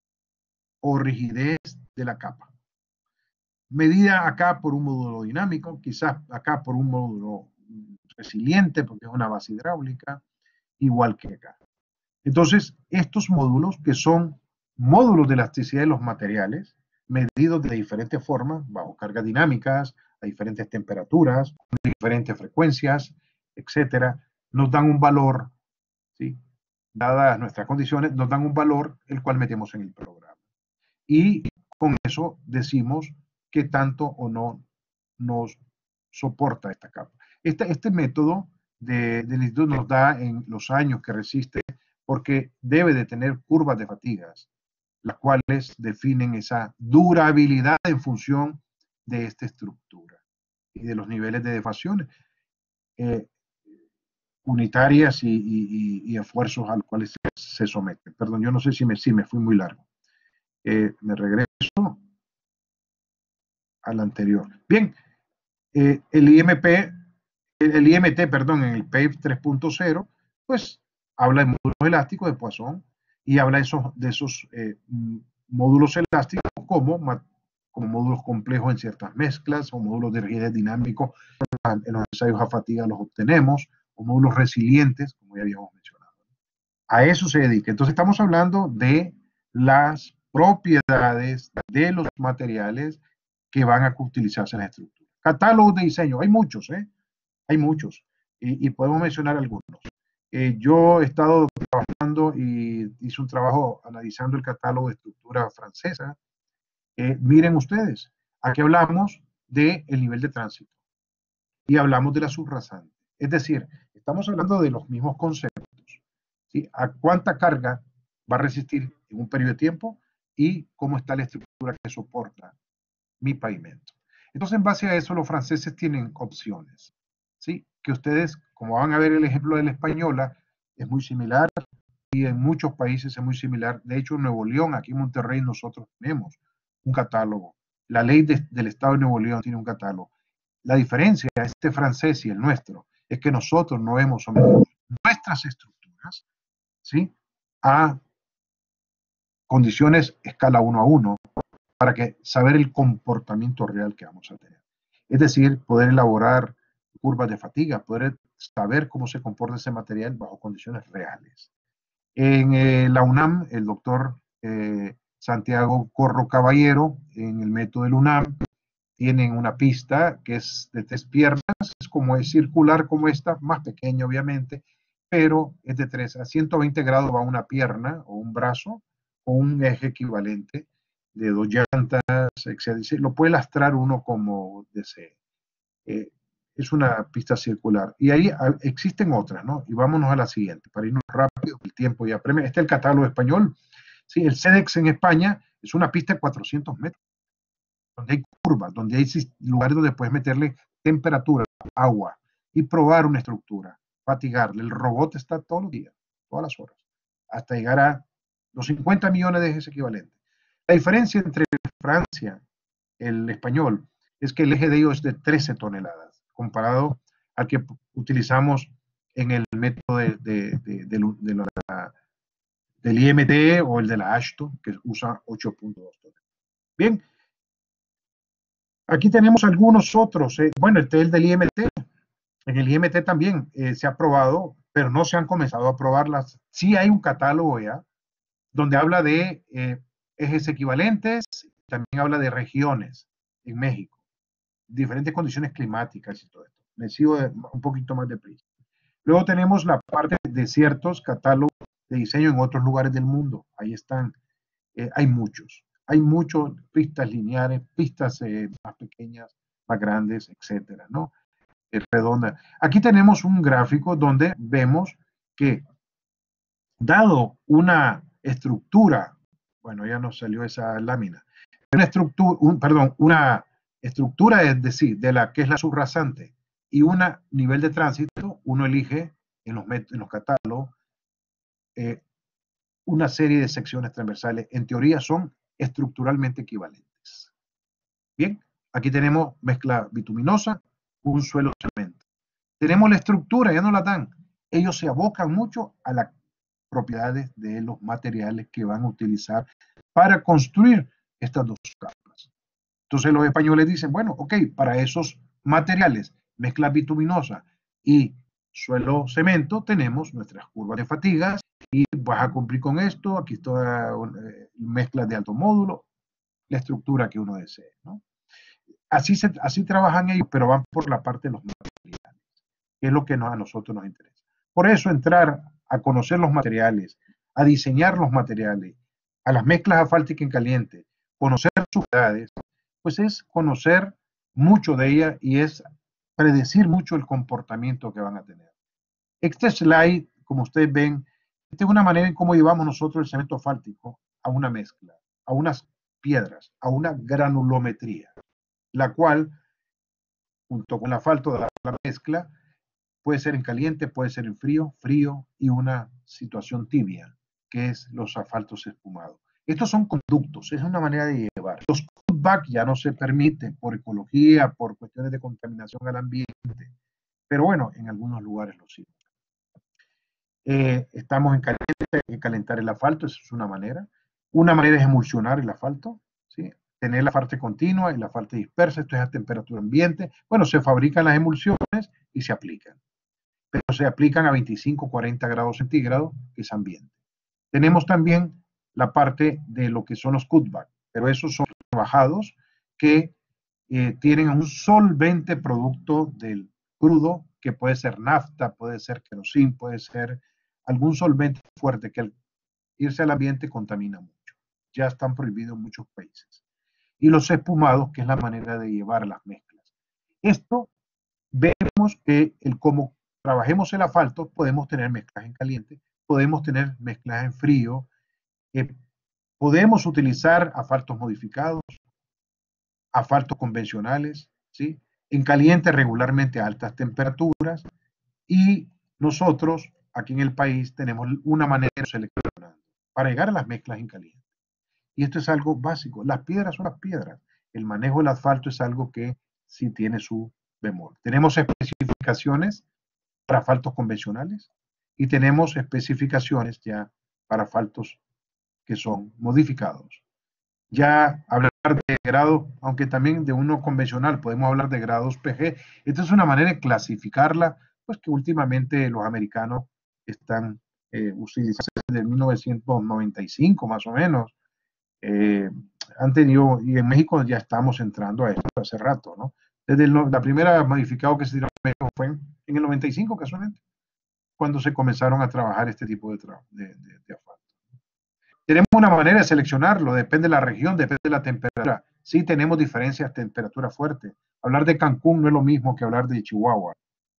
o rigidez de la capa. Medida acá por un módulo dinámico, quizás acá por un módulo resiliente, porque es una base hidráulica, igual que acá. Entonces, estos módulos, que son módulos de elasticidad de los materiales, medidos de diferentes formas, bajo cargas dinámicas, a diferentes temperaturas, a diferentes frecuencias, etcétera, nos dan un valor, ¿sí? Dadas nuestras condiciones, nos dan un valor el cual metemos en el programa. Y con eso decimos qué tanto o no nos soporta esta capa. Este, este método de, del instituto nos da en los años que resiste, porque debe de tener curvas de fatigas, las cuales definen esa durabilidad en función de esta estructura y de los niveles de deformaciones eh, unitarias y, y, y, esfuerzos a los cuales se, se, someten. Perdón, yo no sé si me, si me fui muy largo. Eh, me regreso al anterior. Bien, eh, el I M P, el I M T, perdón, en el P E P tres punto cero, pues habla de módulos elásticos de Poisson y habla de esos, de esos eh, módulos elásticos como, como módulos complejos en ciertas mezclas o módulos de rigidez dinámico. En los ensayos a fatiga los obtenemos, o módulos resilientes, como ya habíamos mencionado. A eso se dedica. Entonces estamos hablando de las propiedades de los materiales que van a utilizarse en la estructura. Catálogos de diseño, hay muchos, ¿eh? Hay muchos, y, y podemos mencionar algunos. Eh, yo he estado trabajando y hice un trabajo analizando el catálogo de estructura francesa. Eh, miren ustedes, aquí hablamos del nivel de tránsito y hablamos de la subrasante. Es decir, estamos hablando de los mismos conceptos. ¿Sí? ¿A cuánta carga va a resistir en un periodo de tiempo y cómo está la estructura que soporta mi pavimento? Entonces, en base a eso, los franceses tienen opciones, ¿sí? Que ustedes, como van a ver el ejemplo de la española, es muy similar y en muchos países es muy similar. De hecho, en Nuevo León, aquí en Monterrey, nosotros tenemos un catálogo. La ley de, del Estado de Nuevo León tiene un catálogo. La diferencia de este francés y el nuestro es que nosotros no hemos sometido nuestras estructuras, ¿sí? A condiciones escala uno a uno para que saber el comportamiento real que vamos a tener. Es decir, poder elaborar curvas de fatiga, poder saber cómo se comporta ese material bajo condiciones reales. En eh, la UNAM, el doctor eh, Santiago Corro Caballero, en el método del UNAM, tienen una pista que es de tres piernas, es como es circular como esta, más pequeña obviamente, pero es de tres a ciento veinte grados va una pierna o un brazo o un eje equivalente de dos llantas, etcétera. Lo puede lastrar uno como desee. Eh, es una pista circular. Y ahí existen otras, ¿no? Y vámonos a la siguiente, para irnos rápido, el tiempo ya premia. Este es el catálogo español. Sí, el CEDEX en España es una pista de cuatrocientos metros, donde hay curvas, donde hay lugares donde puedes meterle temperatura, agua y probar una estructura, fatigarle. El robot está todos los días, todas las horas, hasta llegar a los cincuenta millones de ejes equivalentes. La diferencia entre Francia, el español, es que el eje de ellos es de trece toneladas, comparado al que utilizamos en el método de, de, de, de, de la, del I M T o el de la Ashton, que usa ocho punto dos toneladas. Bien, aquí tenemos algunos otros. Eh, bueno, este es el del I M T. En el I M T también eh, se ha probado, pero no se han comenzado a probarlas. Sí hay un catálogo ya, donde habla de eh, ejes equivalentes, también habla de regiones en México, diferentes condiciones climáticas y todo esto. Me sigo de, un poquito más deprisa. Luego tenemos la parte de ciertos catálogos de diseño en otros lugares del mundo. Ahí están. Eh, hay muchos. Hay muchos, pistas lineares, pistas eh, más pequeñas, más grandes, etcétera, ¿no? Eh, redonda. Aquí tenemos un gráfico donde vemos que, dado una estructura, bueno, ya nos salió esa lámina, una estructura, un, perdón, una estructura, es decir, de la que es la subrasante y un nivel de tránsito, uno elige en los, en los catálogos eh, una serie de secciones transversales. En teoría son estructuralmente equivalentes. Bien, aquí tenemos mezcla bituminosa, un suelo cemento. Tenemos la estructura, ya no la dan. Ellos se abocan mucho a las propiedades de los materiales que van a utilizar para construir estas dos capas. Entonces los españoles dicen, bueno, ok, para esos materiales, mezcla bituminosa y suelo cemento, tenemos nuestras curvas de fatigas y vas a cumplir con esto. Aquí está eh, mezclas de alto módulo, la estructura que uno desee, ¿no? Así, se, así trabajan ellos, pero van por la parte de los materiales, que es lo que nos, a nosotros nos interesa. Por eso entrar a conocer los materiales, a diseñar los materiales, a las mezclas asfálticas en caliente, conocer sus edades, pues es conocer mucho de ella y es predecir mucho el comportamiento que van a tener. Este slide, como ustedes ven, esta es una manera en cómo llevamos nosotros el cemento asfáltico a una mezcla, a unas piedras, a una granulometría, la cual, junto con el asfalto de la, la mezcla, puede ser en caliente, puede ser en frío, frío y una situación tibia, que es los asfaltos espumados. Estos son conductos, es una manera de llevar. Los putback ya no se permiten por ecología, por cuestiones de contaminación al ambiente, pero bueno, en algunos lugares lo siguen. Eh, estamos en caliente, en calentar el asfalto, eso es una manera. Una manera es emulsionar el asfalto, ¿sí? Tener la parte continua y la parte dispersa, esto es a temperatura ambiente. Bueno, se fabrican las emulsiones y se aplican, pero se aplican a veinticinco, cuarenta grados centígrados, que es ambiente. Tenemos también la parte de lo que son los cutback, pero esos son trabajados que eh, tienen un solvente producto del crudo, que puede ser nafta, puede ser querosín, puede ser algún solvente fuerte que al irse al ambiente contamina mucho. Ya están prohibidos en muchos países. Y los espumados, que es la manera de llevar las mezclas. Esto vemos que el cómo trabajemos el asfalto, podemos tener mezclas en caliente, podemos tener mezclas en frío, eh, podemos utilizar asfaltos modificados, asfaltos convencionales, ¿sí? En caliente regularmente a altas temperaturas, y nosotros aquí en el país tenemos una manera de seleccionar para llegar a las mezclas en caliente. Y esto es algo básico. Las piedras son las piedras. El manejo del asfalto es algo que sí tiene su bemol. Tenemos especificaciones para asfaltos convencionales y tenemos especificaciones ya para asfaltos que son modificados. Ya hablar de grados, aunque también de uno convencional, podemos hablar de grados P G. Esta es una manera de clasificarla, pues que últimamente los americanos están eh, utilizando desde mil novecientos noventa y cinco más o menos. Eh, han tenido, y en México ya estamos entrando a esto hace rato, ¿no? Desde el, la primera modificado que se dio en México fue en, en el noventa y cinco casualmente, cuando se comenzaron a trabajar este tipo de, de, de, de asfalto. Tenemos una manera de seleccionarlo, depende de la región, depende de la temperatura. Sí tenemos diferencias de temperatura fuerte. Hablar de Cancún no es lo mismo que hablar de Chihuahua.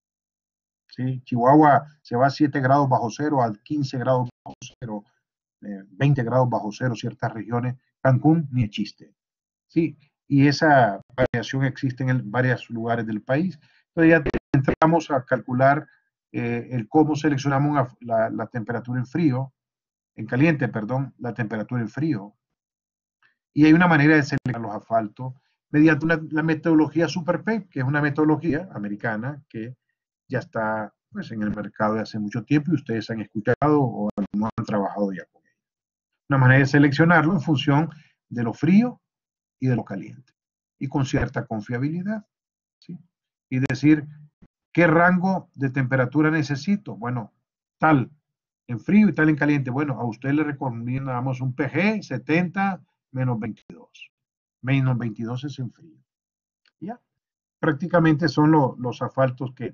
¿Sí? Chihuahua se va a siete grados bajo cero, a quince grados bajo cero, eh, veinte grados bajo cero, ciertas regiones. Cancún ni el chiste. Sí, y esa variación existe en el, varios lugares del país. Entonces ya entramos a calcular eh, el cómo seleccionamos una, la, la temperatura en frío, en caliente, perdón, la temperatura en frío. Y hay una manera de seleccionar los asfaltos mediante una, la metodología SuperPave, que es una metodología americana que ya está pues, en el mercado de hace mucho tiempo y ustedes han escuchado o algunos han trabajado ya con ella. Una manera de seleccionarlo en función de lo frío y de lo caliente y con cierta confiabilidad, ¿sí? Y decir, ¿qué rango de temperatura necesito? Bueno, tal en frío y tal en caliente. Bueno, a usted le recomendamos un P G setenta menos veintidós. Menos veintidós es en frío. Ya. Prácticamente son lo, los asfaltos que,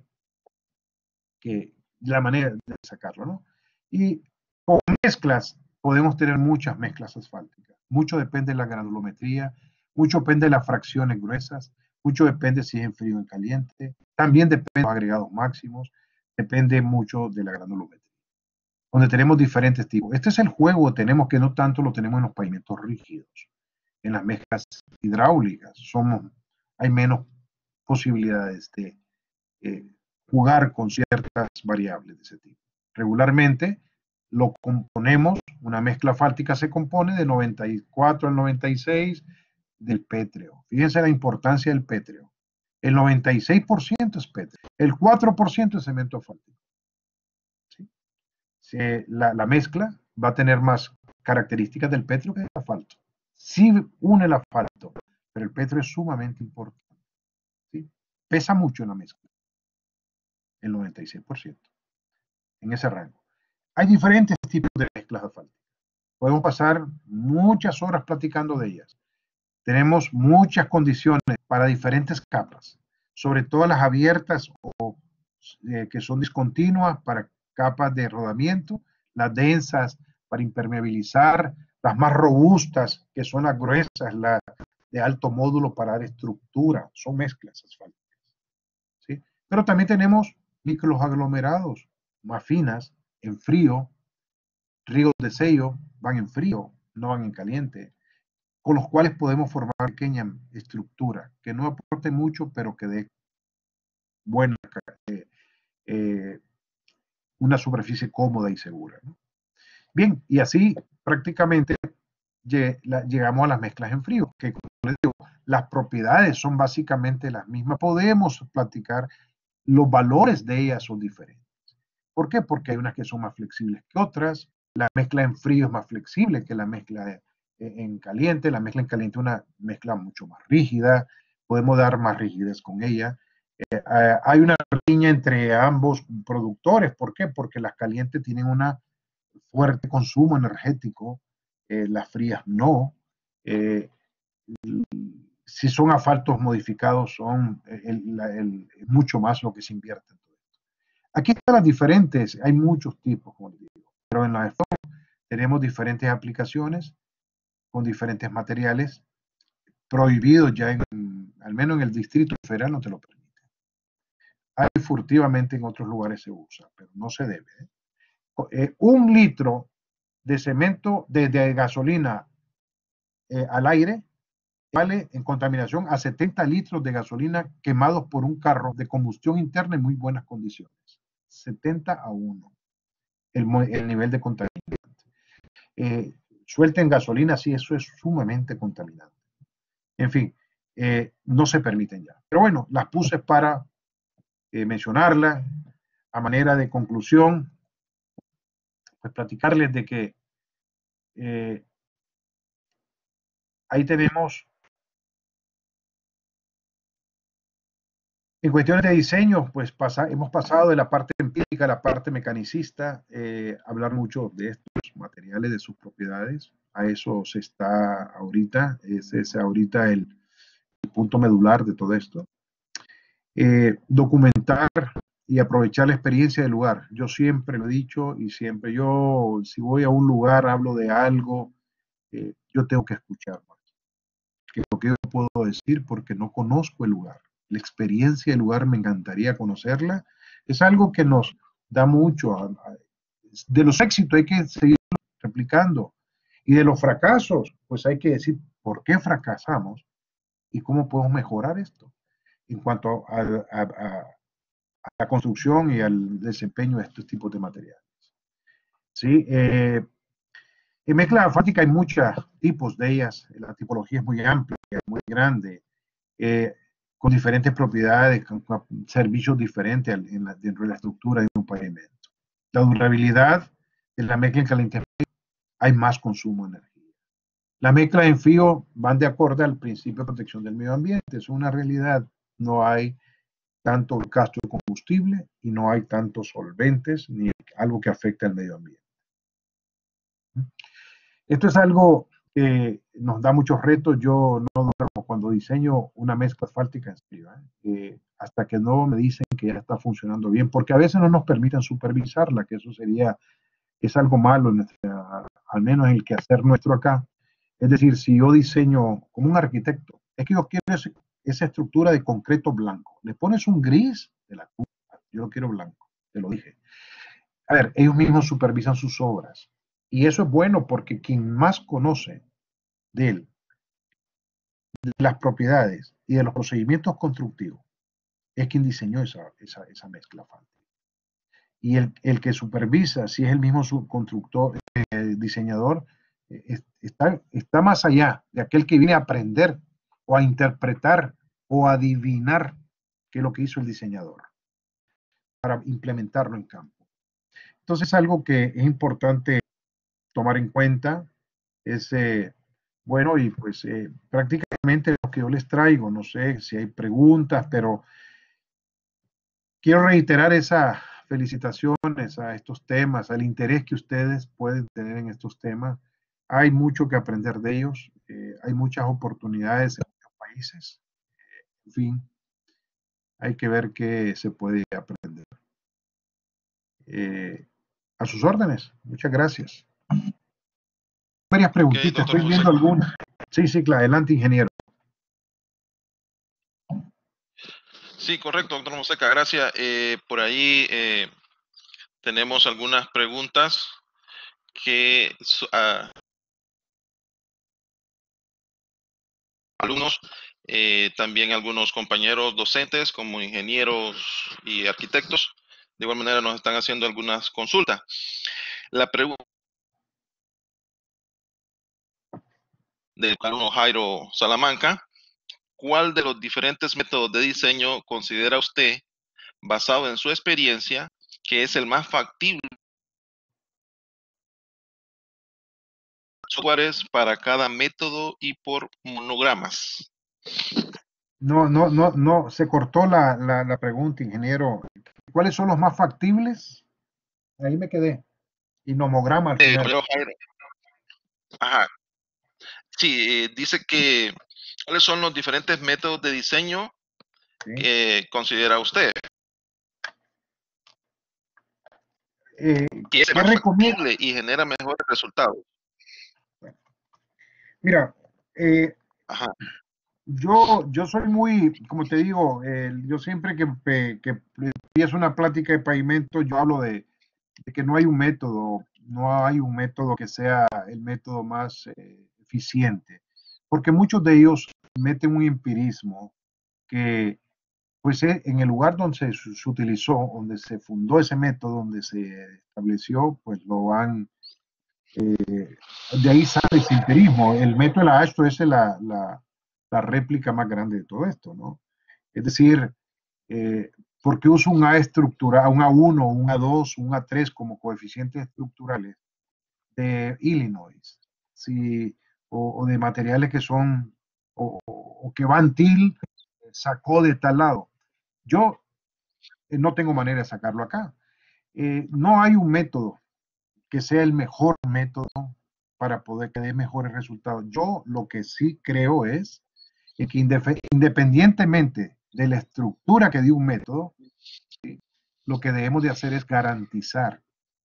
que la manera de sacarlo, ¿no? Y con mezclas podemos tener muchas mezclas asfálticas. Mucho depende de la granulometría, mucho depende de las fracciones gruesas, mucho depende si es en frío o en caliente. También depende de los agregados máximos, depende mucho de la granulometría, donde tenemos diferentes tipos. Este es el juego que tenemos, que no tanto lo tenemos en los pavimentos rígidos. En las mezclas hidráulicas somos, hay menos posibilidades de eh, jugar con ciertas variables de ese tipo. Regularmente lo componemos, una mezcla asfáltica se compone de noventa y cuatro al noventa y seis del pétreo. Fíjense la importancia del pétreo. El noventa y seis por ciento es pétreo, el cuatro por ciento es cemento asfáltico. ¿Sí? Si la, la mezcla va a tener más características del pétreo que del asfalto. Sí une el asfalto, pero el pétreo es sumamente importante. ¿Sí? Pesa mucho en la mezcla, el noventa y seis por ciento, en ese rango. Hay diferentes tipos de mezclas asfálticas. Podemos pasar muchas horas platicando de ellas. Tenemos muchas condiciones para diferentes capas, sobre todo las abiertas o eh, que son discontinuas para capas de rodamiento, las densas para impermeabilizar, las más robustas que son las gruesas, las de alto módulo para dar estructura, son mezclas asfálticas. ¿Sí? Pero también tenemos microaglomerados más finas, en frío, ríos de sello, van en frío, no van en caliente, con los cuales podemos formar una pequeña estructura que no aporte mucho, pero que dé buena, eh, eh, una superficie cómoda y segura, ¿no? Bien, y así prácticamente llegamos a las mezclas en frío, que como les digo, las propiedades son básicamente las mismas. Podemos platicar, los valores de ellas son diferentes. ¿Por qué? Porque hay unas que son más flexibles que otras. La mezcla en frío es más flexible que la mezcla en caliente. La mezcla en caliente es una mezcla mucho más rígida. Podemos dar más rigidez con ella. Eh, hay una línea entre ambos productores. ¿Por qué? Porque las calientes tienen un fuerte consumo energético, eh, las frías no. Eh, si son asfaltos modificados, son el, el, el, mucho más lo que se invierte en todo esto. Aquí están las diferentes, hay muchos tipos, como les digo, pero en la tenemos diferentes aplicaciones con diferentes materiales prohibidos ya, en, al menos en el Distrito Federal no te lo permiten. Hay furtivamente en otros lugares se usa, pero no se debe. ¿eh? Eh, un litro de cemento, de, de gasolina eh, al aire, vale en contaminación a setenta litros de gasolina quemados por un carro de combustión interna en muy buenas condiciones. setenta a uno el, el nivel de contaminación. Eh, suelten gasolina, sí, eso es sumamente contaminante. En fin, eh, no se permiten ya. Pero bueno, las puse para eh, mencionarlas a manera de conclusión, pues platicarles de que eh, ahí tenemos, en cuestiones de diseño, pues pasa, hemos pasado de la parte empírica a la parte mecanicista, eh, hablar mucho de estos materiales, de sus propiedades. A eso se está ahorita, ese es ahorita el, el punto medular de todo esto. Eh, documentar y aprovechar la experiencia del lugar. Yo siempre lo he dicho y siempre yo, si voy a un lugar, hablo de algo, eh, yo tengo que escuchar más que lo que yo puedo decir porque no conozco el lugar. La experiencia del lugar me encantaría conocerla. Es algo que nos da mucho. A, a, de los éxitos hay que seguir replicando. Y de los fracasos, pues hay que decir por qué fracasamos y cómo podemos mejorar esto en cuanto a, a, a, a la construcción y al desempeño de estos tipos de materiales. ¿Sí? Eh, en mezcla asfáltica hay muchos tipos de ellas, la tipología es muy amplia, muy grande, eh, con diferentes propiedades, con, con servicios diferentes en la, dentro de la estructura de un pavimento. La durabilidad de la mezcla en caliente hay más consumo de energía. La mezcla en frío van de acuerdo al principio de protección del medio ambiente, es una realidad, no hay tanto gasto de combustible y no hay tantos solventes ni algo que afecte al medio ambiente. Esto es algo que nos da muchos retos. Yo no duermo cuando diseño una mezcla asfáltica en serio, ¿eh? Eh, hasta que no me dicen que ya está funcionando bien, porque a veces no nos permiten supervisarla, que eso sería, es algo malo, en nuestra, al menos en el quehacer nuestro acá. Es decir, si yo diseño como un arquitecto, es que yo quiero ese, esa estructura de concreto blanco. Le pones un gris de la culpa. Yo lo quiero blanco, te lo dije. A ver, ellos mismos supervisan sus obras. Y eso es bueno porque quien más conoce de él, de las propiedades y de los procedimientos constructivos, es quien diseñó esa, esa, esa mezcla. Y el, el, que supervisa, si es el mismo constructor, eh, diseñador, eh, está, está más allá de aquel que viene a aprender o a interpretar o a adivinar qué es lo que hizo el diseñador para implementarlo en campo. Entonces, algo que es importante tomar en cuenta es, eh, bueno, y pues eh, prácticamente lo que yo les traigo, no sé si hay preguntas, pero quiero reiterar esas felicitaciones a estos temas, al interés que ustedes pueden tener en estos temas. Hay mucho que aprender de ellos, eh, hay muchas oportunidades en muchos países. Eh, en fin, hay que ver qué se puede aprender. Eh, a sus órdenes, muchas gracias. Varias preguntitas, okay, estoy viendo algunas. Sí, sí, claro, adelante, ingeniero. Sí, correcto, doctor Fonseca, gracias. Eh, por ahí eh, tenemos algunas preguntas que uh, alumnos, eh, también algunos compañeros docentes como ingenieros y arquitectos, de igual manera nos están haciendo algunas consultas. La pregunta del alumno Jairo Salamanca: ¿cuál de los diferentes métodos de diseño considera usted, basado en su experiencia, que es el más factible softwares para cada método y por monogramas? No, no, no, no, se cortó la, la, la pregunta, ingeniero. ¿Cuáles son los más factibles? Ahí me quedé. Y nomograma al Eh, final. Ajá. Sí, eh, dice que ¿cuáles son los diferentes métodos de diseño ¿Sí? que considera usted? Eh, Que es ¿Qué más recomienda? factible y genera mejores resultados. Mira, eh, Ajá. yo, yo soy muy, como te digo, eh, yo siempre que, que, que empiezo una plática de pavimento, yo hablo de, de, que no hay un método, no hay un método que sea el método más eh, eficiente, porque muchos de ellos meten un empirismo que, pues, eh, en el lugar donde se, se utilizó, donde se fundó ese método, donde se estableció, pues lo han, eh, de ahí sale ese empirismo. El método de la Ashton es la, la, la réplica más grande de todo esto, ¿no? Es decir, eh, ¿por qué uso un A estructural, un A uno, un A dos, un A tres como coeficientes estructurales de Illinois? Si, o, o, de materiales que son, o, o que Van Til sacó de tal lado. Yo eh, no tengo manera de sacarlo acá. Eh, no hay un método que sea el mejor método para poder que dé mejores resultados. Yo lo que sí creo es que independientemente de la estructura que dio un método, ¿sí?, lo que debemos de hacer es garantizar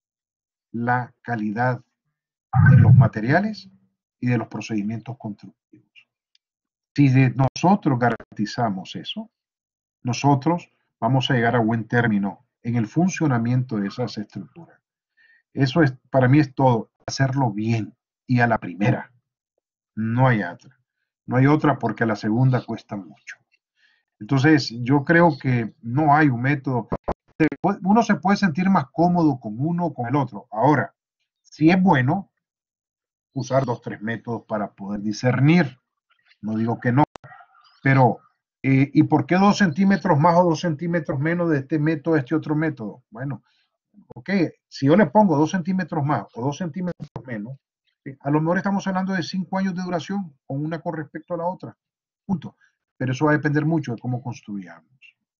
la calidad de los materiales y de los procedimientos constructivos. Si de nosotros garantizamos eso, nosotros vamos a llegar a buen término en el funcionamiento de esas estructuras. Eso es, para mí es todo, hacerlo bien y a la primera. No hay otra. No hay otra porque a la segunda cuesta mucho. Entonces, yo creo que no hay un método. Uno se puede sentir más cómodo con uno o con el otro. Ahora, si es bueno usar dos, tres métodos para poder discernir. No digo que no, pero eh, ¿y por qué dos centímetros más o dos centímetros menos de este método, de este otro método? Bueno, ok, si yo le pongo dos centímetros más o dos centímetros menos, ¿sí?, a lo mejor estamos hablando de cinco años de duración con una con respecto a la otra. Punto. Pero eso va a depender mucho de cómo construyamos.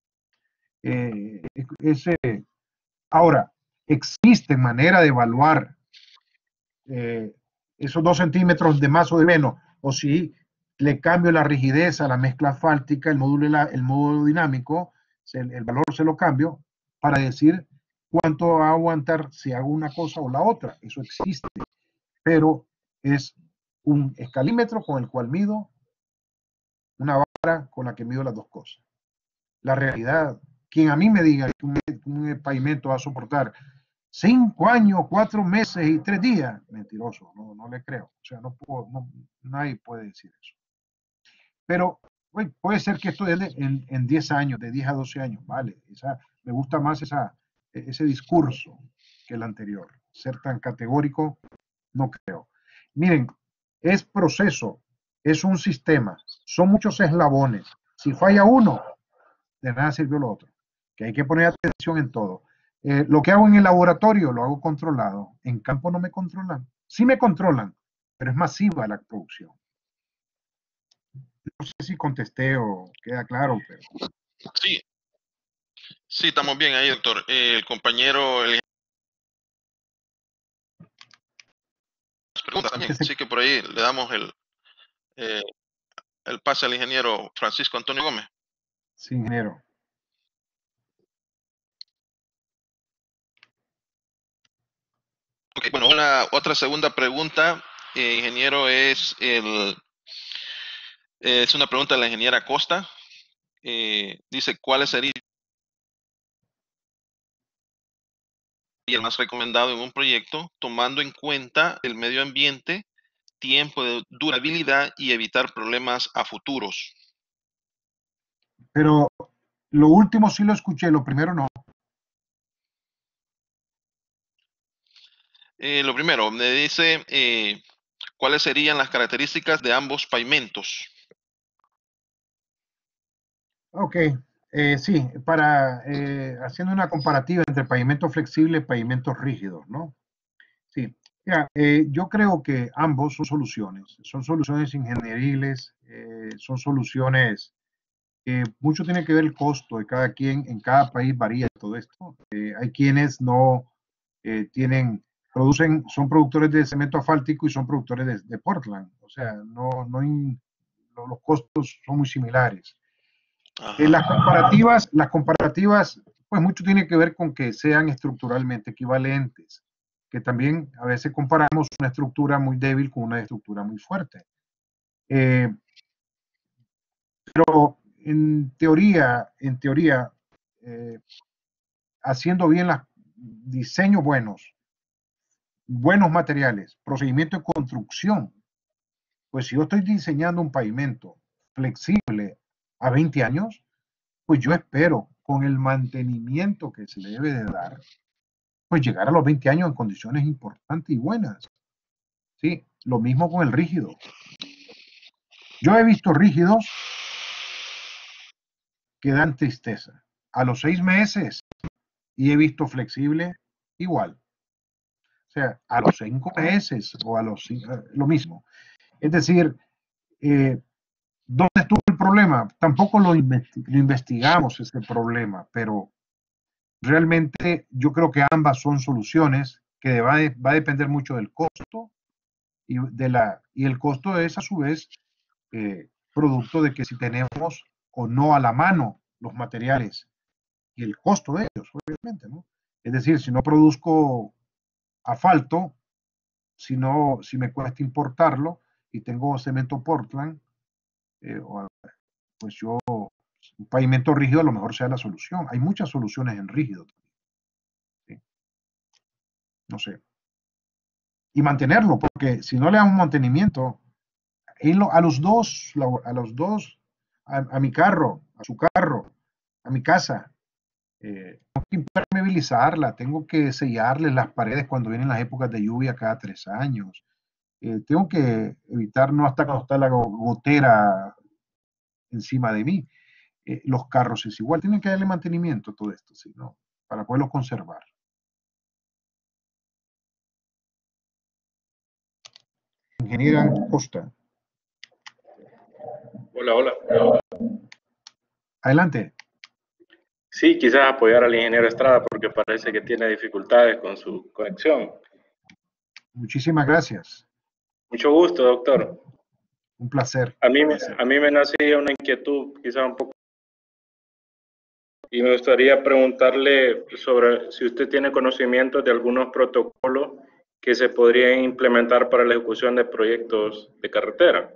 Eh, ese, ahora, existe manera de evaluar eh, esos dos centímetros de más o de menos, o si le cambio la rigidez a la mezcla asfáltica, el módulo, el módulo dinámico, el, el valor se lo cambio para decir cuánto va a aguantar si hago una cosa o la otra. Eso existe, pero es un escalímetro con el cual mido, una vara con la que mido las dos cosas. La realidad, quien a mí me diga que un, un pavimento va a soportar cinco años, cuatro meses y tres días, mentiroso, no, no le creo. O sea, no puedo, no, nadie puede decir eso. Pero bueno, puede ser que esto es de, en, en diez años, de diez a doce años, vale. Esa, me gusta más esa, ese discurso que el anterior. Ser tan categórico, no creo. Miren, es proceso, es un sistema, son muchos eslabones. Si falla uno, de nada sirvió lo otro. Que hay que poner atención en todo. Eh, lo que hago en el laboratorio lo hago controlado. En campo no me controlan. Sí me controlan, pero es masiva la producción. No sé si contesté o queda claro, pero... Sí, sí, estamos bien ahí, doctor. Eh, el compañero, el... preguntas también, Es que se... así que por ahí le damos el, eh, el pase al ingeniero Francisco Antonio Gómez. Sí, ingeniero. Okay, bueno, una otra segunda pregunta, eh, ingeniero, es el es una pregunta de la ingeniera Costa. eh, dice cuáles serían el más recomendado en un proyecto, tomando en cuenta el medio ambiente, tiempo de durabilidad y evitar problemas a futuros. Pero lo último sí lo escuché, lo primero no. Eh, lo primero, me dice eh, cuáles serían las características de ambos pavimentos. Ok, eh, sí, para eh, haciendo una comparativa entre pavimento flexible y pavimentos rígidos, ¿no? Sí, mira, eh, yo creo que ambos son soluciones, son soluciones ingenieriles, eh, son soluciones que mucho tiene que ver el costo de cada quien, en cada país varía todo esto. Eh, hay quienes no eh, tienen, producen, son productores de cemento asfáltico y son productores de, de Portland, o sea, no, no in, los costos son muy similares. Eh, Ajá. las comparativas, las comparativas, pues mucho tiene que ver con que sean estructuralmente equivalentes, que también a veces comparamos una estructura muy débil con una estructura muy fuerte. Eh, pero en teoría, en teoría, eh, haciendo bien los diseños buenos, buenos materiales, procedimiento de construcción, pues si yo estoy diseñando un pavimento flexible a veinte años, pues yo espero con el mantenimiento que se le debe de dar, pues llegar a los veinte años en condiciones importantes y buenas. Sí, lo mismo con el rígido. Yo he visto rígidos que dan tristeza a los seis meses y he visto flexible igual. O sea, a los cinco meses o a los cinco, lo mismo. Es decir, eh, ¿dónde estuvo el problema? Tampoco lo, investi lo investigamos ese problema, pero realmente yo creo que ambas son soluciones que va, de, va a depender mucho del costo y, de la, y el costo es a su vez eh, producto de que si tenemos o no a la mano los materiales y el costo de ellos, obviamente, ¿no? Es decir, si no produzco asfalto, si, no, si me cuesta importarlo y tengo cemento Portland, eh, pues yo, un pavimento rígido a lo mejor sea la solución. Hay muchas soluciones en rígido, ¿sí? No sé. Y mantenerlo, porque si no le damos mantenimiento, a los dos, a los dos, a, a mi carro, a su carro, a mi casa, eh, tengo que impermeabilizarla, tengo que sellarle las paredes cuando vienen las épocas de lluvia cada tres años. Eh, tengo que evitar no hasta cuando está la gotera encima de mí. Eh, los carros es igual, tienen que darle mantenimiento a todo esto, ¿sí? ¿No? Para poderlos conservar. Ingeniera Costa. Hola, hola. Adelante. Sí, quizás apoyar al ingeniero Estrada porque parece que tiene dificultades con su conexión. Muchísimas gracias. Mucho gusto, doctor. Un placer. A mí, Un placer. a mí me nacía una inquietud, quizás un poco, y me gustaría preguntarle sobre si usted tiene conocimiento de algunos protocolos que se podrían implementar para la ejecución de proyectos de carretera.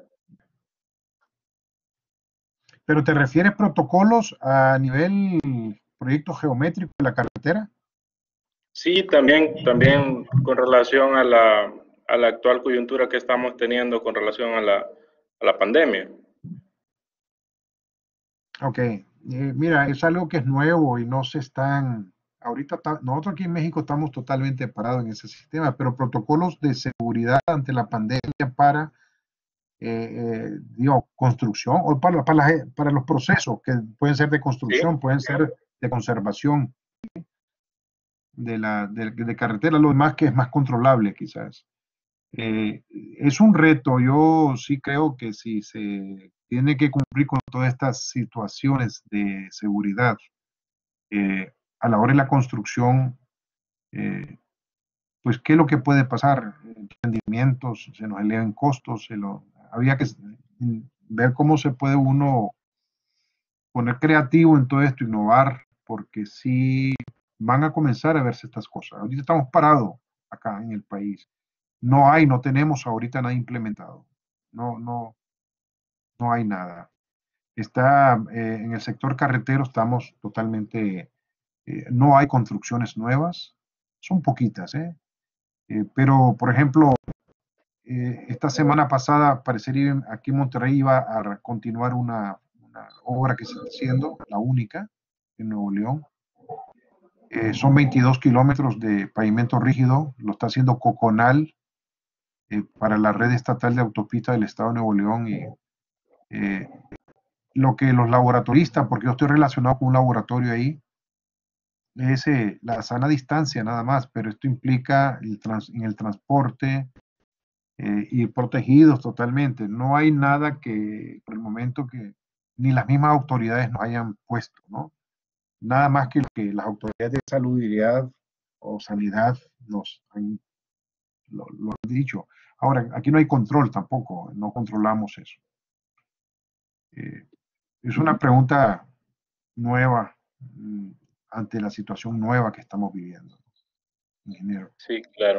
¿Pero te refieres protocolos a nivel proyecto geométrico de la carretera? Sí, también, también con relación a la, a la actual coyuntura que estamos teniendo con relación a la, a la pandemia. Ok, eh, mira, es algo que es nuevo y no se están, ahorita ta, nosotros aquí en México estamos totalmente parados en ese sistema, pero protocolos de seguridad ante la pandemia para, eh, eh, digo, construcción o para, para, la, para los procesos que pueden ser de Sí. construcción, pueden ser de conservación de, la, de, de carretera, lo demás que es más controlable quizás. Eh, es un reto, yo sí creo que si se tiene que cumplir con todas estas situaciones de seguridad, eh, a la hora de la construcción, eh, pues qué es lo que puede pasar, rendimientos, se nos elevan costos, se lo, había que ver cómo se puede uno poner creativo en todo esto, innovar, porque sí van a comenzar a verse estas cosas. Ahorita estamos parados acá en el país. No hay, no tenemos ahorita nada implementado. No, no, no hay nada. Está eh, en el sector carretero, estamos totalmente, eh, no hay construcciones nuevas, son poquitas, ¿eh? Eh, pero, por ejemplo, eh, esta semana pasada parecería aquí en Monterrey iba a continuar una, una obra que se está haciendo, la única en Nuevo León. Eh, son veintidós kilómetros de pavimento rígido, lo está haciendo Coconal eh, para la red estatal de autopista del Estado de Nuevo León. Y eh, lo que los laboratoristas, porque yo estoy relacionado con un laboratorio ahí, es eh, la sana distancia nada más, pero esto implica el trans, en el transporte eh, y protegidos totalmente. No hay nada que por el momento que ni las mismas autoridades nos hayan puesto, ¿no? Nada más que lo que las autoridades de salubridad o sanidad nos han, lo, lo han dicho. Ahora, aquí no hay control tampoco, no controlamos eso. Eh, es una pregunta nueva mm, ante la situación nueva que estamos viviendo, ingeniero. Sí, claro.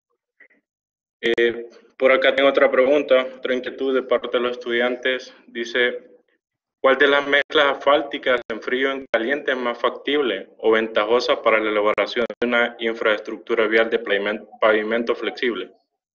Eh, por acá tengo otra pregunta, otra inquietud de parte de los estudiantes. Dice, ¿cuál de las mezclas asfálticas en frío y en caliente es más factible o ventajosa para la elaboración de una infraestructura vial de pavimento, pavimento flexible?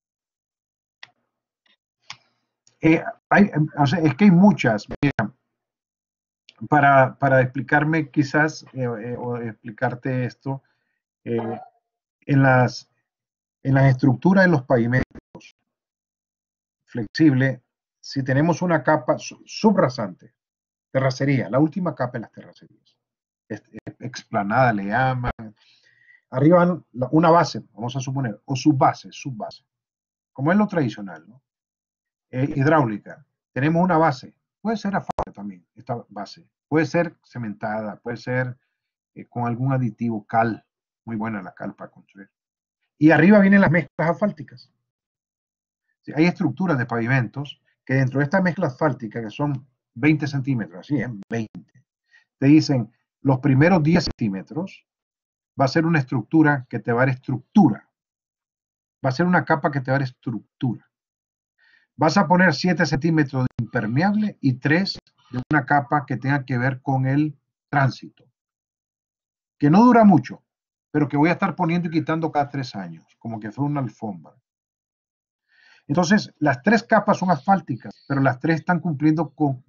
Eh, hay, o sea, es que hay muchas. Mira, para, para explicarme quizás eh, eh, o explicarte esto, eh, en, las, en las estructuras de los pavimentos flexibles, si tenemos una capa subrasante, terracería, la última capa de las terracerías, es, es, explanada le llaman, arriba una base, vamos a suponer, o subbase, subbase, como es lo tradicional, ¿no? Eh, hidráulica, tenemos una base, puede ser asfalto también, esta base, puede ser cementada, puede ser eh, con algún aditivo, cal, muy buena la cal para construir. Y arriba vienen las mezclas asfálticas. Sí, hay estructuras de pavimentos que dentro de esta mezcla asfáltica, que son veinte centímetros, así, ¿eh? veinte, te dicen, los primeros diez centímetros va a ser una estructura que te va a dar estructura. Va a ser una capa que te va a dar estructura. Vas a poner siete centímetros de impermeable y tres de una capa que tenga que ver con el tránsito. Que no dura mucho, pero que voy a estar poniendo y quitando cada tres años, como que fue una alfombra. Entonces, las tres capas son asfálticas, pero las tres están cumpliendo con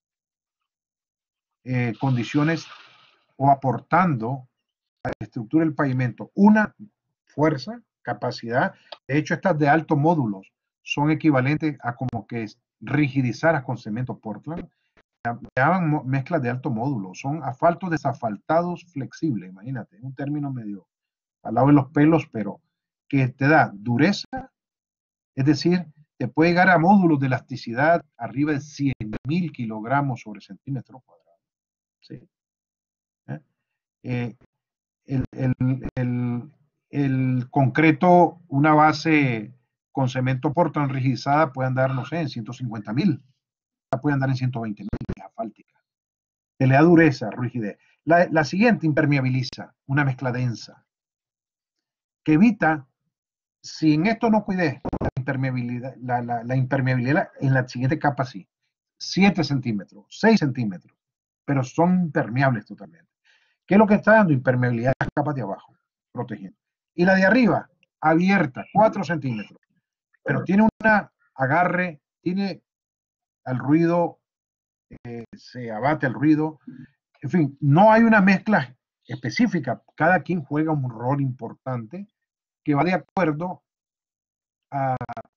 eh, condiciones o aportando a la estructura del pavimento una fuerza, capacidad. De hecho, estas de alto módulos son equivalentes a como que rigidizadas con cemento Portland. Llaman mezclas de alto módulo, son asfaltos desasfaltados flexibles, imagínate, un término medio al lado de los pelos, pero que te da dureza, es decir, te puede llegar a módulos de elasticidad arriba de cien mil kilogramos sobre centímetro cuadrado. ¿Sí? ¿Eh? Eh, el, el, el, el concreto, una base con cemento Portland rigidizada puede andar, no sé, en ciento cincuenta mil, puede andar en ciento veinte mil, asfáltica. Te le da dureza, rigidez. La, la siguiente impermeabiliza, una mezcla densa, que evita, si en esto no cuidé, la impermeabilidad, la, la, la impermeabilidad en la siguiente capa sí, siete centímetros, seis centímetros, pero son impermeables totalmente. ¿Qué es lo que está dando? Impermeabilidad en las capas de abajo, protegiendo. Y la de arriba, abierta, cuatro centímetros, pero tiene un agarre, tiene al ruido, eh, se abate el ruido, en fin, no hay una mezcla específica, cada quien juega un rol importante que va de acuerdo a,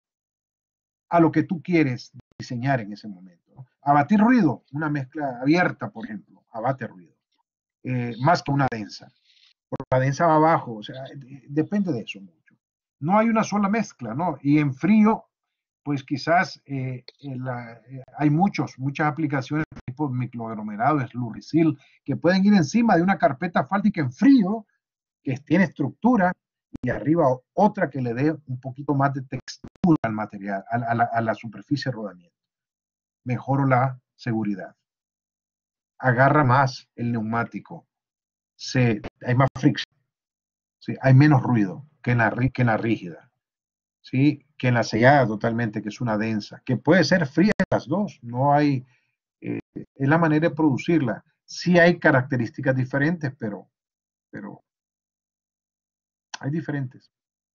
a lo que tú quieres diseñar en ese momento, ¿no? Abatir ruido, una mezcla abierta, por ejemplo, abate ruido, eh, más que una densa. Porque la densa va abajo, o sea, depende de eso mucho. No hay una sola mezcla, ¿no? Y en frío, pues quizás eh, la, eh, hay muchos, muchas aplicaciones tipo microaglomerado, Slurrysil, que pueden ir encima de una carpeta asfáltica en frío, que tiene estructura, y arriba otra que le dé un poquito más de textura al material, a, a, la, a la superficie de rodamiento. Mejora la seguridad. Agarra más el neumático. Se, hay más fricción. ¿Sí? Hay menos ruido que en la, que en la rígida. ¿Sí? Que en la sellada totalmente, que es una densa, que puede ser fría las dos, no hay, eh, es la manera de producirla. Sí hay características diferentes, pero, pero hay diferentes.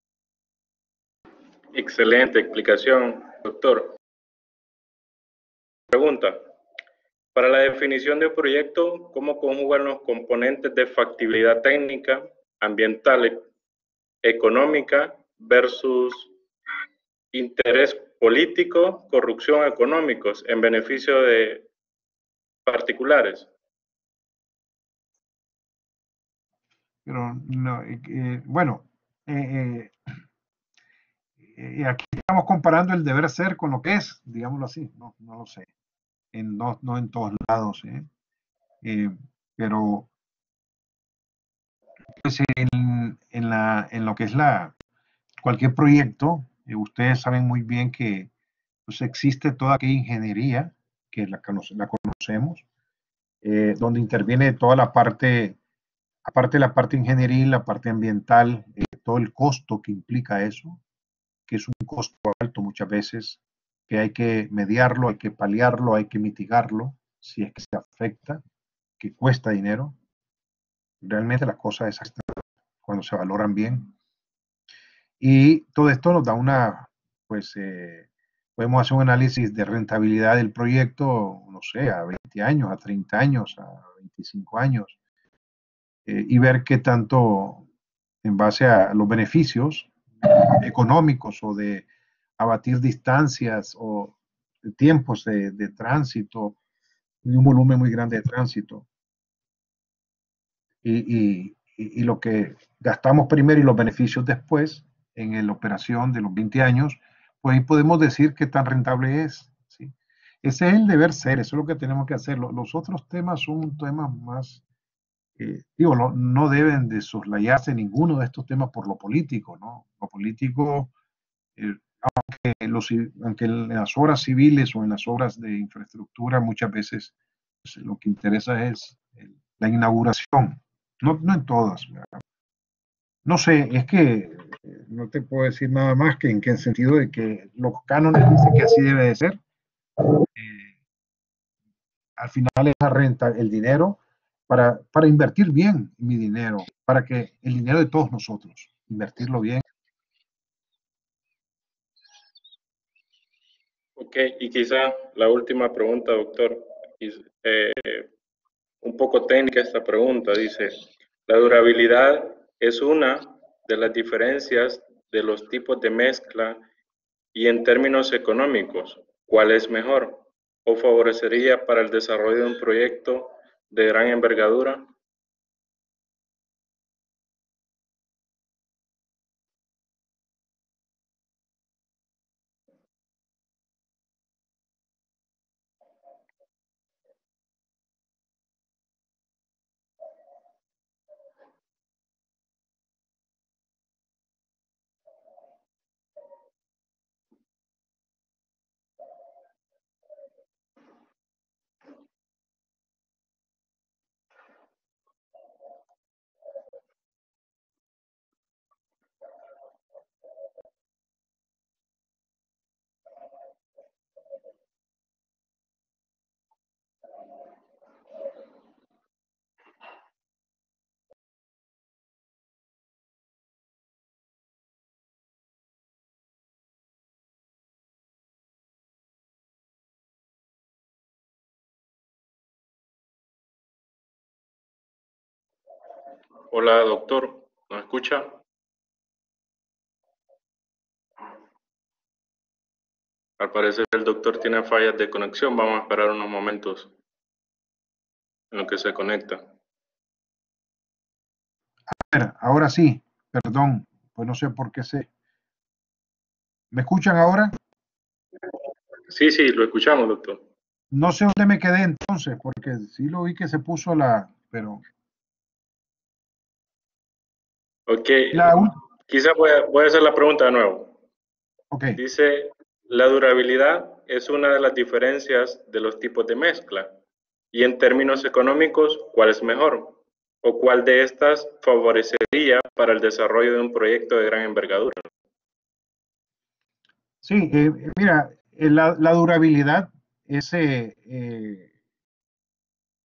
Excelente explicación, doctor. Pregunta. Para la definición de proyecto, ¿cómo conjugan los componentes de factibilidad técnica, ambiental, económica versus interés político, corrupción económicos en beneficio de particulares? Pero no, eh, bueno, eh, eh, aquí estamos comparando el deber ser con lo que es, digámoslo así, no, no lo sé, en, no, no en todos lados, ¿eh? Eh, pero pues en, en, la, en lo que es la, cualquier proyecto, eh, ustedes saben muy bien que pues, existe toda aquella ingeniería, que la, la conocemos, eh, donde interviene toda la parte, aparte de la parte ingeniería, la parte ambiental, eh, todo el costo que implica eso, que es un costo alto muchas veces, que hay que mediarlo, hay que paliarlo, hay que mitigarlo, si es que se afecta, que cuesta dinero. Realmente las cosas esas cuando se valoran bien. Y todo esto nos da una, pues, eh, podemos hacer un análisis de rentabilidad del proyecto, no sé, a veinte años, a treinta años, a veinticinco años, eh, y ver qué tanto, en base a los beneficios económicos o de abatir distancias o de tiempos de, de tránsito, y un volumen muy grande de tránsito, y, y, y lo que gastamos primero y los beneficios después en la operación de los veinte años, pues ahí podemos decir qué tan rentable es, ¿sí? Ese es el deber ser, eso es lo que tenemos que hacer. Los otros temas son temas más, eh, digo, no, no deben de soslayarse ninguno de estos temas por lo político, ¿no? Lo político, eh, aunque, los, aunque en las obras civiles o en las obras de infraestructura muchas veces pues, lo que interesa es el, la inauguración, no, no en todas, ¿verdad? No sé, es que no te puedo decir nada más que en, que en sentido de que los cánones dicen que así debe de ser. Eh, al final es la renta, el dinero, para, para invertir bien mi dinero, para que el dinero de todos nosotros, invertirlo bien. Ok, y quizá la última pregunta, doctor, eh, un poco técnica esta pregunta, dice, la durabilidad es una de las diferencias de los tipos de mezcla y en términos económicos, ¿cuál es mejor? ¿O favorecería para el desarrollo de un proyecto de gran envergadura? Hola, doctor, ¿nos escucha? Al parecer el doctor tiene fallas de conexión. Vamos a esperar unos momentos en lo que se conecta. A ver, ahora sí, perdón, pues no sé por qué sé. ¿Me escuchan ahora? Sí, sí, lo escuchamos, doctor. No sé dónde me quedé entonces, porque sí lo vi que se puso la, pero... Ok, La, quizá voy a, voy a hacer la pregunta de nuevo. ok. Dice, la durabilidad es una de las diferencias de los tipos de mezcla. Y en términos económicos, ¿cuál es mejor? ¿O cuál de estas favorecería para el desarrollo de un proyecto de gran envergadura? Sí, eh, mira, eh, la, la, durabilidad es, eh, eh,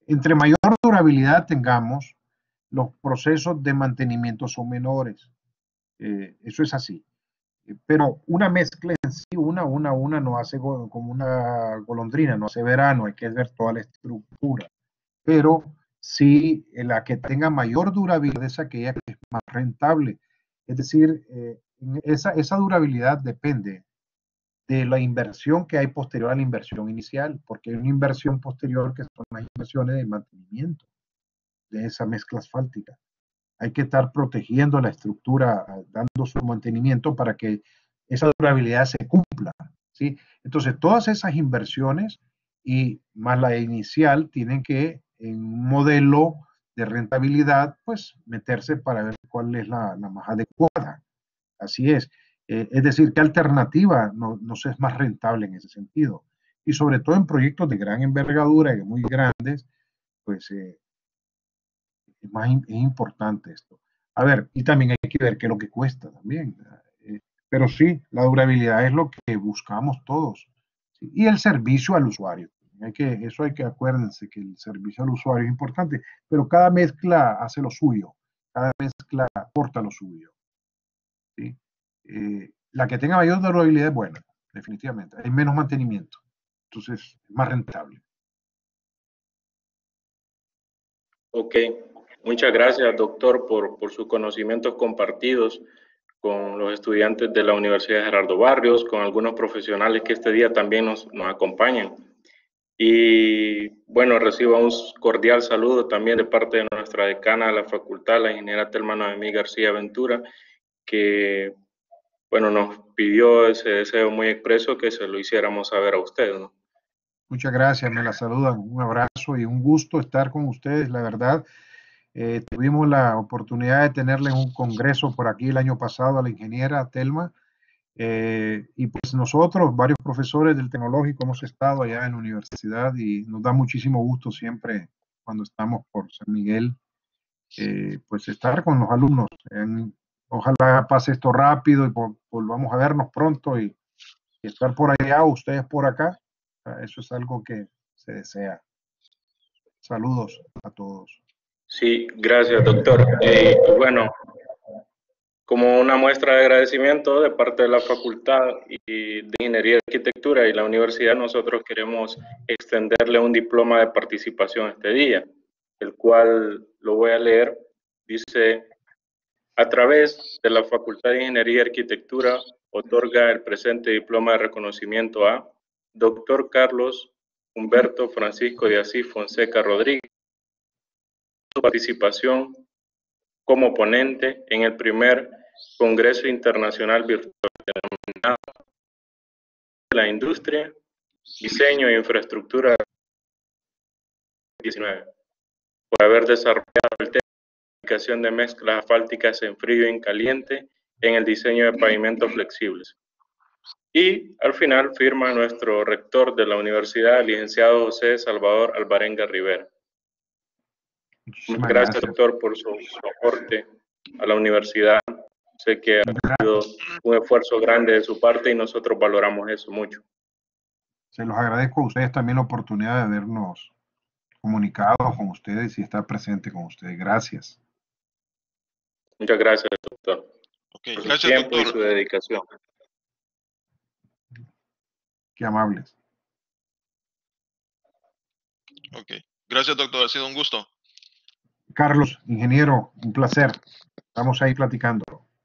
entre mayor durabilidad tengamos, los procesos de mantenimiento son menores. Eh, eso es así. Pero una mezcla en sí, una, una, una no hace go, como una golondrina, no hace verano, hay que ver toda la estructura. Pero sí, la que tenga mayor durabilidad es aquella que es más rentable. Es decir, eh, esa, esa durabilidad depende de la inversión que hay posterior a la inversión inicial, porque hay una inversión posterior que son las inversiones de mantenimiento de esa mezcla asfáltica. Hay que estar protegiendo la estructura, dando su mantenimiento para que esa durabilidad se cumpla, ¿sí? Entonces, todas esas inversiones y más la inicial tienen que, en un modelo de rentabilidad, pues meterse para ver cuál es la, la más adecuada. Así es. Eh, es decir, qué alternativa nos, nos es más rentable en ese sentido. Y sobre todo en proyectos de gran envergadura y muy grandes, pues eh, es, más, es importante esto. A ver, y también hay que ver qué es lo que cuesta también. Eh, pero sí, la durabilidad es lo que buscamos todos. ¿Sí? Y el servicio al usuario. Hay que, eso hay que acuérdense que el servicio al usuario es importante, pero cada mezcla hace lo suyo, cada mezcla aporta lo suyo. ¿Sí? Eh, la que tenga mayor durabilidad es buena, definitivamente. Hay menos mantenimiento, entonces es más rentable. Ok, muchas gracias, doctor, por, por sus conocimientos compartidos con los estudiantes de la Universidad de Gerardo Barrios, con algunos profesionales que este día también nos, nos acompañan. Y bueno, recibo un cordial saludo también de parte de nuestra decana de la facultad, la ingeniera Telma Noemí García Ventura, que bueno, nos pidió ese deseo muy expreso que se lo hiciéramos saber a ustedes, ¿no? Muchas gracias, me la saludan. Un abrazo y un gusto estar con ustedes, la verdad. Eh, tuvimos la oportunidad de tenerle en un congreso por aquí el año pasado a la ingeniera Telma. Eh, y pues nosotros, varios profesores del tecnológico, hemos estado allá en la universidad y nos da muchísimo gusto siempre cuando estamos por San Miguel, eh, pues estar con los alumnos. En, ojalá pase esto rápido y por, volvamos a vernos pronto y, y estar por allá o ustedes por acá. Eso es algo que se desea. Saludos a todos. Sí, gracias, doctor. Eh, y bueno, como una muestra de agradecimiento de parte de la Facultad y de Ingeniería y Arquitectura y la universidad, nosotros queremos extenderle un diploma de participación este día, el cual lo voy a leer. Dice: a través de la Facultad de Ingeniería y Arquitectura, otorga el presente diploma de reconocimiento a doctor Carlos Humberto Francisco de Asís Fonseca Rodríguez, su participación como ponente en el primer Congreso Internacional Virtual denominado La Industria, Diseño e Infraestructura diecinueve, por haber desarrollado el tema de aplicación de mezclas asfálticas en frío y en caliente en el diseño de pavimentos flexibles. Y al final firma nuestro rector de la universidad, el licenciado José Salvador Alvarenga Rivera. Muchas gracias, gracias, doctor, por su, su aporte a la universidad. Sé que ha sido un esfuerzo grande de su parte y nosotros valoramos eso mucho. Se los agradezco a ustedes también la oportunidad de vernos comunicados con ustedes y estar presente con ustedes. Gracias. Muchas gracias, doctor. Okay, por su gracias, tiempo doctor. Y su dedicación. Qué amables. Ok, gracias, doctor. Ha sido un gusto. Carlos, ingeniero, un placer. Estamos ahí platicando.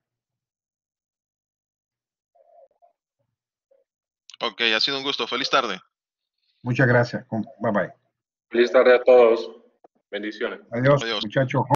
Ok, ha sido un gusto. Feliz tarde. Muchas gracias. Bye bye. Feliz tarde a todos. Bendiciones. Adiós, Adiós. muchachos.